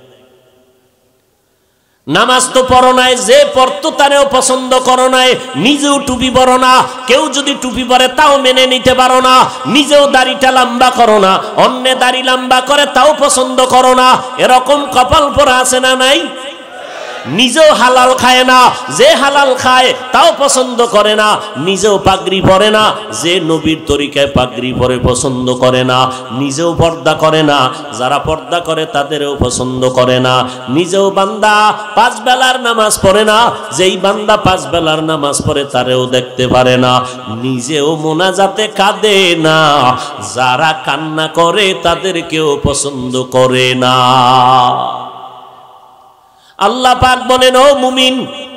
নামাজ তো পড়ো নাই, যে পড়তো তারেও পছন্দ করো নাই, নিজেও টুপি পরো না। কেউ যদি টুপি পরে তাও মেনে নিতে পারো না, নিজেও দাড়িটা লম্বা করো না, অন্য দাড়ি লম্বা করে তাও পছন্দ করো না। এরকম কপাল পরা আছে না নাই? নিজেও হালাল খায় না, যে হালাল খায় তাও পছন্দ করে না। নিজেও পাগড়ি পরে না, যে নবীর তরিকায় পাগড়ি পরে পছন্দ করে না। নিজেও পর্দা করে না, যারা পর্দা করে তাদেরও পছন্দ করে না। নিজেও বান্দা পাঁচ বেলার নামাজ পড়ে না, যেই বান্দা পাঁচ বেলার নামাজ পড়ে তারেও দেখতে পারে না। নিজেও মোনাজাতে কাঁদে না, যারা কান্না করে তাদেরকেও পছন্দ করে না। আল্লাহ পাক বলেন, ও মুমিন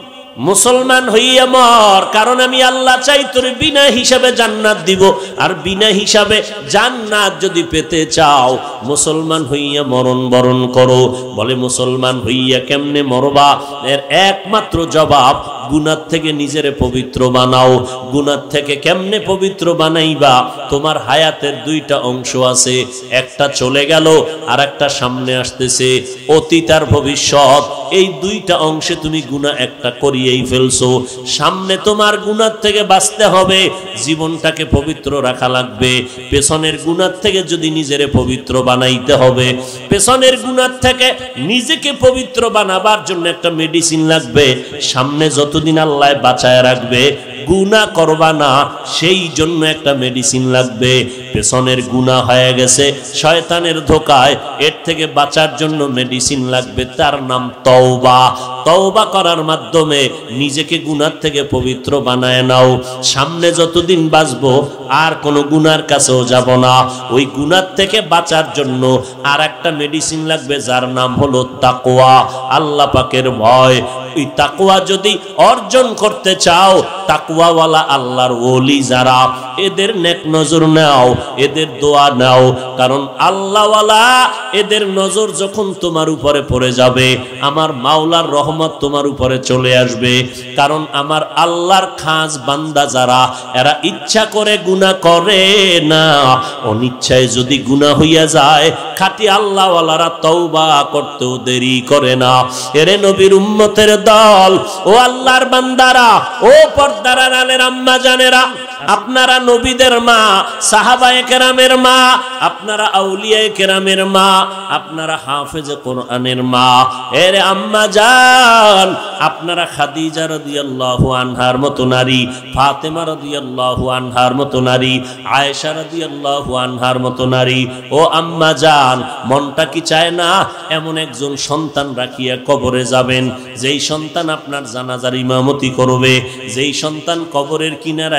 মুসলমান হইয়া মর, কারণ আমি আল্লাহ চাই তোর বিনা হিসাবে জান্নাত দিব। আর বিনা হিসাবে জান্নাত যদি পেতে চাও মুসলমান হইয়া মরণ বরণ করো। বলে মুসলমান হইয়া কেমনে মরবা? এর একমাত্র জবাব, গুনাহ থেকে নিজেরে পবিত্র বানাও। গুনাহ থেকে কেমনে পবিত্র বানাইবা? তোমার হায়াতের দুইটা অংশ আছে, একটা চলে গেল আর একটা সামনে আসতেছে, অতীত আর ভবিষ্যৎ। এই দুইটা অংশে তুমি গুনাহ একটা করিয়েই ফেলছো। সামনে তোমার গুনাহ থেকে বাঁচতে হবে, জীবনটাকে পবিত্র রাখা লাগবে। পেছনের গুনাহ থেকে যদি নিজেরে পবিত্র বানাইতে হবে, পেছনের গুনাহ থেকে নিজেকে পবিত্র বানাবার জন্য একটা মেডিসিন লাগবে। সামনে যতদিন আল্লাহ বাঁচায় রাখবে, গুনাহ করবা না, সেই জন্য একটা মেডিসিন লাগবে। পেছনের গুনাহ হয়ে গেছে শয়তানের ধোকায়, এর থেকে বাঁচার জন্য মেডিসিন লাগবে, তার নাম তওবা। তওবা করার মাধ্যমে নিজেকে গুনাহ থেকে পবিত্র বানায় নাও। সামনে যতদিন বাঁচবো আর কোনো গুনার কাছেও যাব না। ওই গুনাহ থেকে বাঁচার জন্য আর একটা মেডিসিন লাগবে, যার নাম হলো তাকওয়া, আল্লাহ পাকের ভয়। ওই তাকওয়া যদি অর্জন করতে চাও, তাকওয়াওয়ালা আল্লাহর ওলি যারা, এদের নেক নজর নাও, এদের দোয়া নাও। কারণ আল্লাহওয়ালা এদের নজর যখন তোমার উপরে পড়ে যাবে, আমার মাওলার রহমত তোমার উপরে চলে আসবে। কারণ আমার আল্লাহর খাস বান্দা যারা, এরা ইচ্ছা করে গুনাহ করে না, অনিচ্ছায় যদি গুনাহ হইয়া যায়, খাঁটি আল্লাহওয়ালারা তওবা করতেও দেরি করে না। এরে নবীর উম্মতের দল, ও আল্লাহর বান্দারা, ও পর্দার আড়ালের আম্মা জানেরা, আপনারা নবীদের মা, সাহাবায়ে কেরামের মা, আপনারা আউলিয়ায়ে কেরামের মা, আপনারা হাফেজে কোরআনের মা। এরে আম্মা জান, আপনারা খাদিজা রাদিয়াল্লাহু আনহার মতো নারী, ফাতেমা রাদিয়াল্লাহু আনহার মতো নারী, আয়েশা রাদিয়াল্লাহু আনহার মতো নারী। ও আম্মা জান, মনটা কি চায় না এমন একজন সন্তান রাখিয়া কবরে যাবেন, যেই সন্তান আপনার জানাজার ইমামতি করবে, যেই সন্তান কবরের কিনারায় গিয়া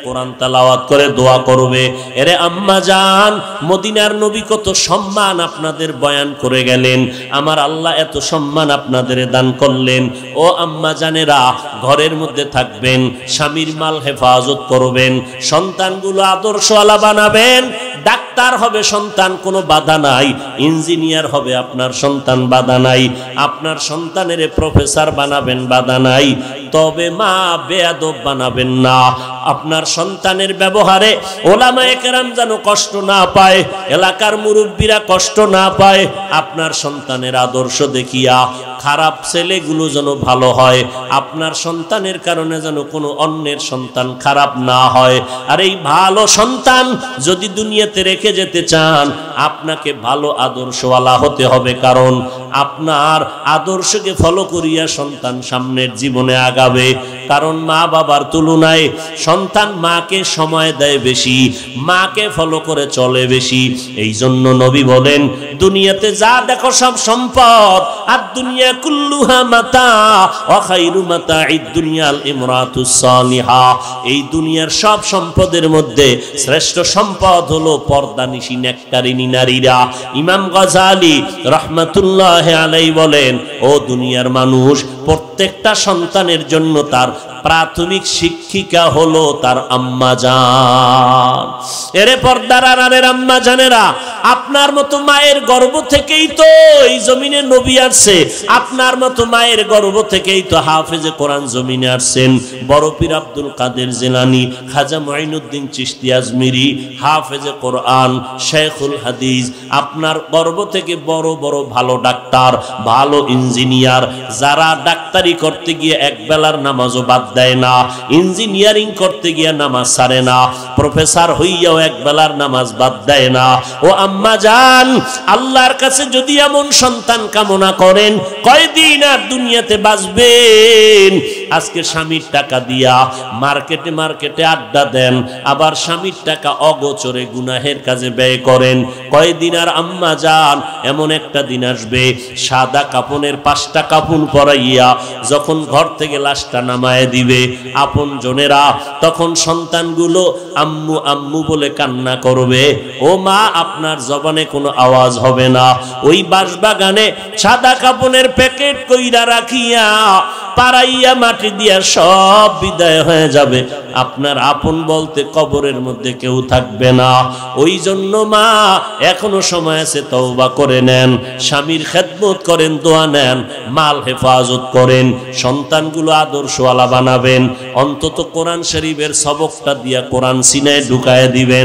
কোরআন তেলাওয়াত করে দোয়া করবে। এরে আম্মা জান, মদিনার নবী কত সম্মান আপনাদের বয়ান করে গেলেন, আমার আল্লাহ এত সম্মান আপনাদের দান করলেন। ও আম্মা জানেরা, ঘরের মধ্যে থাকবেন, স্বামীর মাল হেফাজত করবেন, সন্তানগুলো আদর্শওয়ালা বানাবেন। ডাক্তার হবে সন্তান, কোনো বাধা নাই। ইঞ্জিনিয়ার হবে আপনার সন্তান, বাধা নাই। আপনার সন্তানের প্রফেসর বানাবেন, বাধা নাই। তবে মা বেয়াদব বানাবেন না। আপনার সন্তানের ব্যবহারে ওলামায়ে কেরাম যেন কষ্ট না পায়, এলাকার মুরব্বীরা কষ্ট না পায়। আপনার সন্তানের আদর্শ দেখিয়া খারাপ ছেলেগুলো যেন ভালো হয়, আপনার সন্তানের কারণে যেন কোনো অন্যের সন্তান খারাপ না হয়। আর এই ভালো সন্তান যদি দুনিয়াতে রেখে যেতে চান, আপনাকে ভালো আদর্শওয়ালা হতে হবে। কারণ আপনার আদর্শকে ফলো করিয়া সন্তান সামনের জীবনে আগাবে। কারণ মা বাবার তুলনায় সন্তান মাকে সময় দেয় বেশি, মাকে ফলো করে চলে বেশি। এই জন্য নবী বলেন, দুনিয়াতে যা দেখো সব সম্পদ, আর দুনিয়া কুল্লুহা মাতা ওয়া খায়রু মাতা'id দুনিয়াল ইমরাতুস সালিহা। এই দুনিয়ার সব সম্পদের মধ্যে শ্রেষ্ঠ সম্পদ হলো পর্দানিশী নেককারিনী নারীরা। ইমাম গজালি রাহমাতুল্লাহি আলাইহি বলেন, ও দুনিয়ার মানুষ, প্রত্যেকটা সন্তানের জন্য তার প্রাথমিক শিক্ষিকা হলো তার আম্মা জান। এরে পর্দার আড়ালের আম্মা জানেরা, আপনার মতো মায়ের গর্ভ থেকেই তো এই জমিনে নবী আসছে, আপনার মতো মায়ের গর্ভ থেকেই তো হাফেজে কোরআন জমিনে আসছেন। বড় পীর আব্দুল কাদের জিলানী, খাজা মুঈনুদ্দিন চিশতি আজমিরি, হাফেজে কোরআন, শেখুল হাদিস। আপনার গর্ভ থেকে বড় বড় ভালো ডাক্তার, ভালো ইঞ্জিনিয়ার, যারা ডাক্তারি করতে গিয়ে এক বেলার নামাজও বাদ দেয় না, ইঞ্জিনিয়ারিং করতে গিয়ে নামাজ ছাড়ে না, প্রফেসর হইয়াও এক বেলার নামাজ বাদ দেয় না। ও আম্মা জান, আল্লাহর কাছে যদি এমন সন্তান কামনা করেন, কয়দিন আর দুনিয়াতে বাঁচবেন? আজকে স্বামীর টাকা দিয়া মার্কেটে মার্কেটে আড্ডা দেন, আবার স্বামীর টাকা অগোচরে গুনাহের কাজে ব্যয় করেন। কয়দিন আর আম্মা জান? এমন একটা দিন আসবে, সাদা কাপনের পাঁচটা কাপন পরাইয়া যখন ঘর থেকে লাশটা নামায় দিবে আপন জনেরা, তখন সন্তানগুলো আম্মু আম্মু বলে কান্না করবে। ও মা, আপনার জবানে কোনো আওয়াজ হবে না। ওই বাঁশবাগানে সাদা কাপনের প্যাকেট কইরা রাখিয়া পাড়াইয়া মাটি দিয়া সব বিদায় হয়ে যাবে। আপনার আপন বলতে কবরের মধ্যে কেউ থাকবে না। ওই জন্য মা, এখনো সময় আছে, তওবা করে নেন, স্বামীর খেদমত করেন, দোয়া নেন, মাল হেফাজত করেন, সন্তানগুলো আদর্শওয়ালা বানাবেন। অন্তত কোরআন শরীফের সবকটা দিয়া কোরআন সিনায় ঢুকায় দিবেন।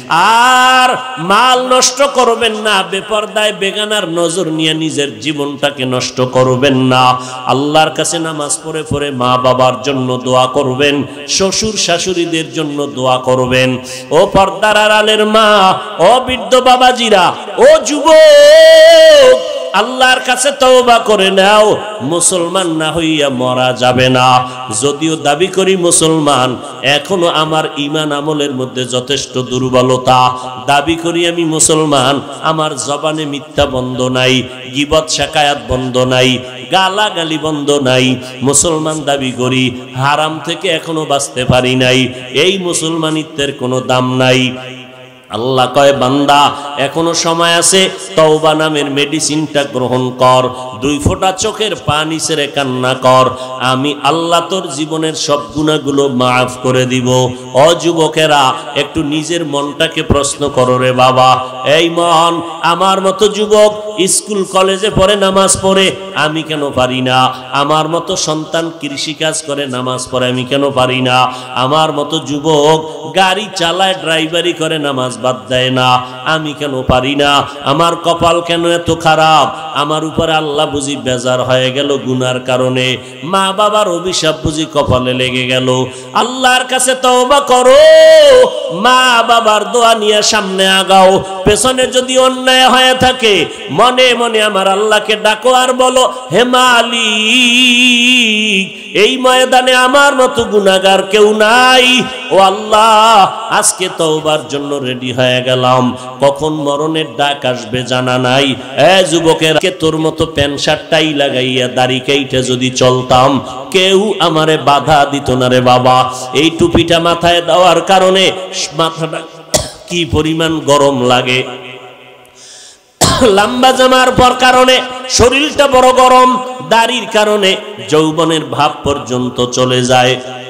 আর মাল নষ্ট করবেন না, বেপরদায় বেগানার নজর নিয়ে নিজের জীবনটাকে নষ্ট করবেন না। আল্লাহর কাছে নামাজ পড়ে পড়ে মা বাবার জন্য দোয়া করবেন, শ্বশুর শাশুড়িদের জন্য দোয়া করবেন। ও পর্দার আড়ালের মা, ও বৃদ্ধ বাবাজিরা, ও যুবক, আল্লাহর কাছে তওবা করে নাও। মুসলমান না হইয়া মরা যাবে না। যদিও দাবি করি মুসলমান, এখনো আমার ঈমান আমলের মধ্যে যথেষ্ট দুর্বলতা। দাবি করি আমি মুসলমান, আমার জবানে মিথ্যা বন্ধ নাই, গীবত শাকায়াত বন্ধ নাই, গালাগালি বন্ধ নাই। মুসলমান দাবি করি, হারাম থেকে এখনো বাঁচতে পারি নাই। এই মুসলমানিত্বের কোনো দাম নাই। আল্লাহ কয়, বান্দা এখনো সময় আছে, তওবা নামের মেডিসিনটা গ্রহণ কর, দুই ফোঁটা চোখের পানি ছেড়ে কান্না কর, আমি আল্লাহ তোর জীবনের সব গুনাহগুলো মাফ করে দিব। ও যুবকেরা, একটু নিজের মনটাকে প্রশ্ন করো রে বাবা। এই মন, আমার মতো যুবক স্কুল কলেজে পড়ে, নামাজ পড়ে, আমি কেন পারি না? আমার মতো সন্তান কৃষিকাজ করে, নামাজ পড়ে, আমি কেন পারি না? আমার মতো যুবক গাড়ি চালায়, ড্রাইভারি করে, নামাজ বাদ দেয় না, আমি কেন পারি না? আমার কপাল কেন এত খারাপ? আমার উপরে আল্লাহ বুঝি বেজার হয়ে গেল গুনার কারণে, মা বাবার অভিশাপ বুঝি কপালে লেগে গেল। আল্লাহর কাছে তওবা করো, মা বাবার দোয়া নিয়ে সামনে আগাও। পেছনে যদি অন্যায় হয়ে থাকে, মনে মনে আমার আল্লাহকে ডাকো আর বলো, হে মালিক, এই ময়দানে আমার মতো গুনাহগার কেউ নাই। ও আল্লাহ, আজকে তওবার জন্য রেডি হয়ে গেলাম, কখন মরণের ডাক আসবে জানা নাই। এ যুবকের, কে তোর মতো প্যান্ট শার্ট টাই লাগাইয়া দাড়ি কাইটে যদি চলতাম, কেউ আমারে বাধা দিত না রে বাবা। এই টুপিটা মাথায় দেওয়ার কারণে মাথাটা কি পরিমাণ গরম লাগে, লম্বা জামার পর কারণে শরীরটা বড় গরম, দাড়ির কারণে যৌবনের ভাব পর্যন্ত চলে যায়।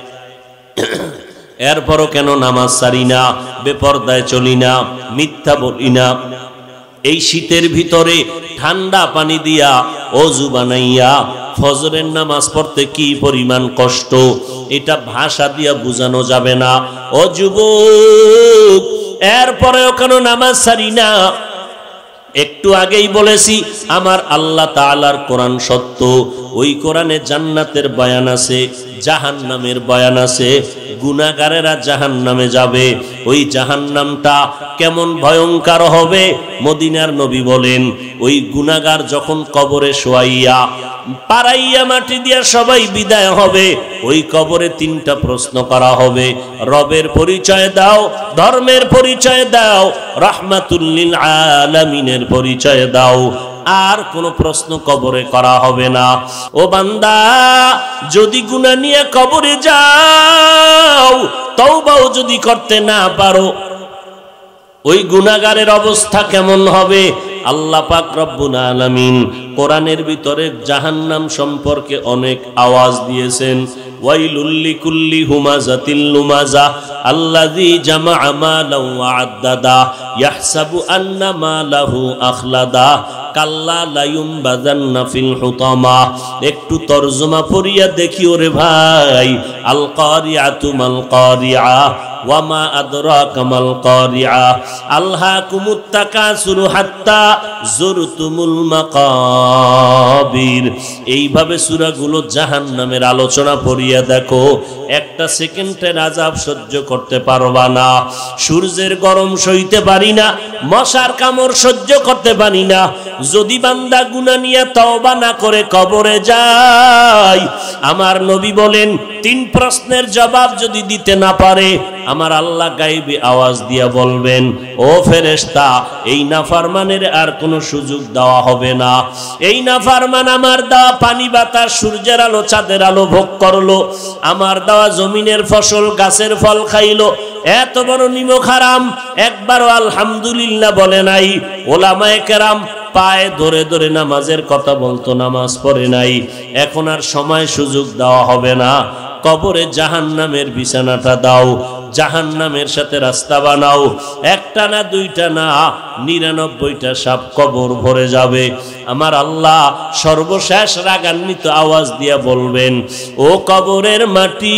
এরপরও কেন নামাজ ছাড়ি না, বেপরদায় চলি না, মিথ্যা বলি না? এই শীতের ভিতরে ঠান্ডা পানি দিয়া ওযু বানাইয়া ফজরের নামাজ পড়তে কি পরিমাণ কষ্ট, এটা ভাষা দিয়া বোঝানো যাবে না। ও যুবক, এরপরেও কেন নামাজ ছাড়ি না? একটু আগেই বলেছি আমার আল্লাহ তাআলার কোরআন সত্য। ওই কোরআনে জান্নাতের বয়ান আছে, জাহান্নামের বয়ান আছে। গুনাহগারেরা জাহান্নামে যাবে, ওই জাহান্নামটা কেমন ভয়ঙ্কর হবে মদিনার নবী বলেন, ওই গুনাহগার যখন কবরে শোয়াইয়া পাড়াইয়া মাটি দিয়া সবাই বিদায় হবে, ওই কবরে তিনটা প্রশ্ন করা হবে। রবের পরিচয় দাও, ধর্মের পরিচয় দাও, রাহমাতুল লিল আলামিনের পরিচয় দাও। আর কোন প্রশ্ন কবরে করা হবে না। ও বান্দা, যদি গুনাহ নিয়ে কবরে যাও, তওবাও যদি করতে না পারো, ওই গুনাহগারের অবস্থা কেমন হবে? আল্লাহ পাক রব্বুল আলামিন কোরআনের ভিতরে জাহান্নাম সম্পর্কে অনেক আওয়াজ দিয়েছেন। ওয়াইলুল লিকুল্লি হুমাযাতিল লুমাযা আল্লাযী জামাআ মালান ওয়া আদ্দাদা ইয়াহসাবু আন্না মালাহু আখলাদা কাল্লা লা ইউমবাযান্না ফিল হুতামা। একটু তরজমা পড়িয়া দেখি ওরে ভাই। আল কারিআতু মাল কারিআ ওয়ামা আদরাকা মাল কারিআ আলহাকুমুত তাকাসুরু হাত্তা যুরতুমুল মাকাবির। এইভাবে সূরাগুলো জাহান্নামের আলোচনা পড়িয়া দেখো, একটা সেকেন্ডের আযাব সহ্য করতে পারবা না। সূর্যের গরম সইতে পারি না, মশার কামড় সহ্য করতে পারি না। যদি বান্দা গুনাহ নিয়ে তওবা না করে কবরে যায়, আমার নবী বলেন তিন প্রশ্নের জবাব যদি দিতে না পারে, আমার আল্লাহ গায়েবী আওয়াজ দিয়া বলবেন, ও ফেরেশতা, এই নাফরমানের আর কোনো সুযোগ দেওয়া হবে না। এই নাফরমান আমার দেওয়া পানি বাতাস সূর্যের আলো চাঁদের আলো ভোগ করলো, আমার দেওয়া জমিনের ফসল গাছের ফল খাইলো, এত বড় নিমক হারাম, একবারও আলহামদুলিল্লাহ বলে নাই। ওলামায়ে কেরাম পায়ে ধরে ধরে নামাজের কথা বলতো, নামাজ পড়ে নাই। এখন আর সময় সুযোগ দেওয়া হবে না। কবরে জাহান্নামের বিছানাটা দাও, জাহান্নামের সাথে রাস্তা বানাও। একটা না দুইটা না, নিরানব্বইটা সাপ কবর ভরে যাবে। আমার আল্লাহ সর্বশেষ রাগান্বিত আওয়াজ দিয়া বলবেন, ও কবরের মাটি,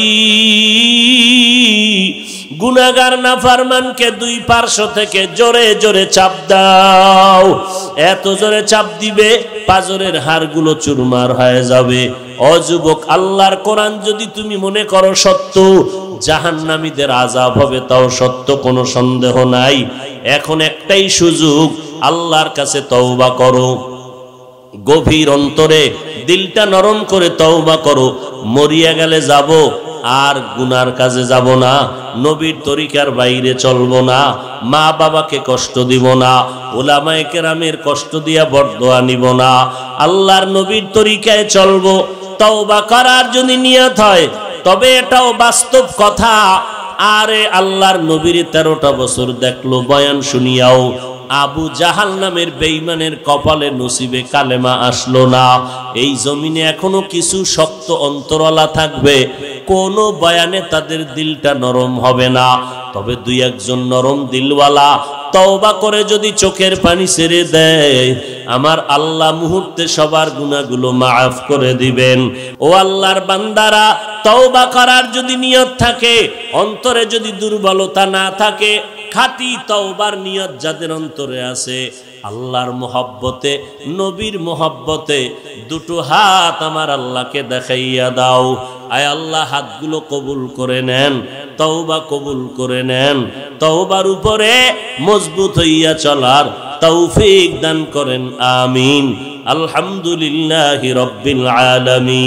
গুনাহগার নাফরমানকে দুই পার্শ্ব থেকে জোরে জোরে চাপ দাও। এত জোরে চাপ দিবে পাজরের হাড়গুলো চুরমার হয়ে যাবে। ও যুবক, আল্লাহর কোরআন যদি তুমি মনে করো সত্য, জাহান্নামীদের আযাব হবে তাও সত্য, কোনো সন্দেহ নাই। এখন একটাই সুযোগ, আল্লাহর কাছে তওবা করো, গভীর অন্তরে দিলটা নরম করে তওবা করো। মরিয়া গেলে যাব, আর গুনার কাজে যাব না, নবীর তরিকার বাইরে চলবো না, মা বাবাকে কষ্ট দিব না, উলামায়ে কেরামের কষ্ট দিয়া বরদোয়া নিব না, আল্লাহর নবীর তরিকায় চলবো। তওবা করার যদি নিয়ত হয়, তবে এটাও বাস্তব কথা। আরে আল্লাহর নবীর তেরোটা বছর দেখলো, বয়ান শুনিয়াও আবু জাহাল নামের বেঈমানের কপালে নসিবে কালেমা আসলো না। এই জমিনে এখনো কিছু শক্ত অন্তরওয়ালা থাকবে, কোনো বয়ানে তাদের দিলটা নরম হবে না। তবে দুই একজন নরম দিলওয়ালা তওবা করে যদি চোখের পানি ছেড়ে দেয়, আমার আল্লাহ মুহূর্তে সবার গুনাহগুলো মাফ করে দিবেন। ও আল্লাহর বান্দারা, তওবা করার যদি নিয়ত থাকে, অন্তরে যদি দুর্বলতা না থাকে, খাঁটি তওবার নিয়ত যাদের অন্তরে আছে, আল্লাহর মোহাব্বতে, নবীর মোহাব্বতে দুটো হাত আমার আল্লাহকে দেখাইয়া দাও। আয় আল্লাহ, হাতগুলো কবুল করে নেন, তওবা কবুল করে নেন, তওবার উপরে মজবুত হইয়া চলার তৌফিক দান করেন, আমিন। আলহামদুলিল্লাহি রাব্বিল আলামিন।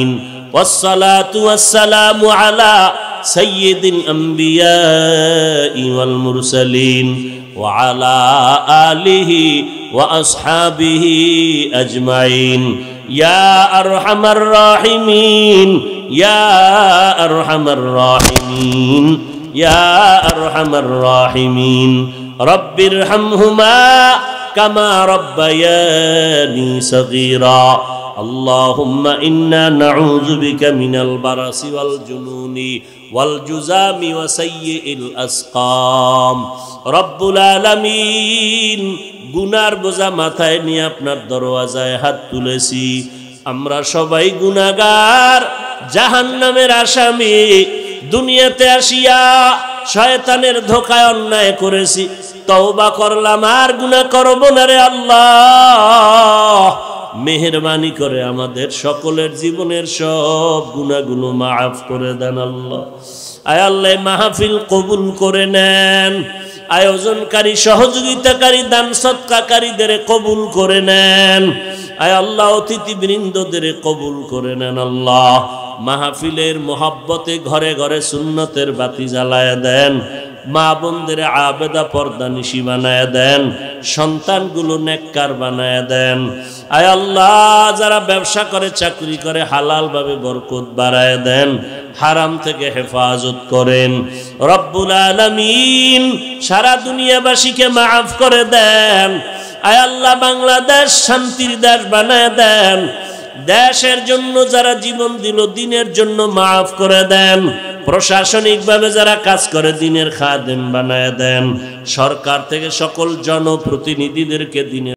والصلاة والسلام على سيد الأنبياء والمرسلين وعلى آله وأصحابه أجمعين يا أرحم الراحمين يا أرحم الراحمين يا أرحم الراحمين رب ارحمهما كما ربياني صغيرا اللهم إنا نعوذ بك من البرص والجنون والجذام وسيء الأسقام رب العالمين গুনার বোঝা মাথায় নিয়ে আপনার দরওয়াজায় হাত তুলেছি আমরা সবাই গুনাহগার জাহান্নামের আসামি দুনিয়াতে আসিয়া শয়তানের ধোঁকায় অন্যায় করেছি তওবা করলাম আর গুনাহ করব না রে আল্লাহ মেহেরবানি করে আমাদের সকলের জীবনের সব গুনাহগুলো মাফ করে দেন আল্লাহ আয় আল্লাহ মাহফিল কবুল করে নেন আয়োজনকারী সহযোগিতাকারী দান সদকাকারীদের কবুল করে নেন আয় আল্লাহ অতিথিবৃন্দদের কবুল করে নেন আল্লাহ মাহফিলের মোহাব্বতে ঘরে ঘরে সুন্নতের বাতি জ্বালায়া দেন মা বোনদের আবেদা পর্দা নিশি বানায়া দেন সন্তানগুলো নেককার বানায়া দেন আয় আল্লাহ যারা ব্যবসা করে চাকরি করে হালাল ভাবে বরকত বাড়ায় দেন হারাম থেকে হেফাজত করেন রব্বুল আলামিন সারা দুনিয়াবাসীকে মাফ করে দেন আয় আল্লাহ বাংলাদেশ শান্তির দেশ বানায় দেন দেশের জন্য যারা জীবন দিল দিনের জন্য মাফ করে দেন প্রশাসনিকভাবে যারা কাজ করে দিনের খাদেম বানায় দেন সরকার থেকে সকল জনপ্রতিনিধিদেরকে দিনের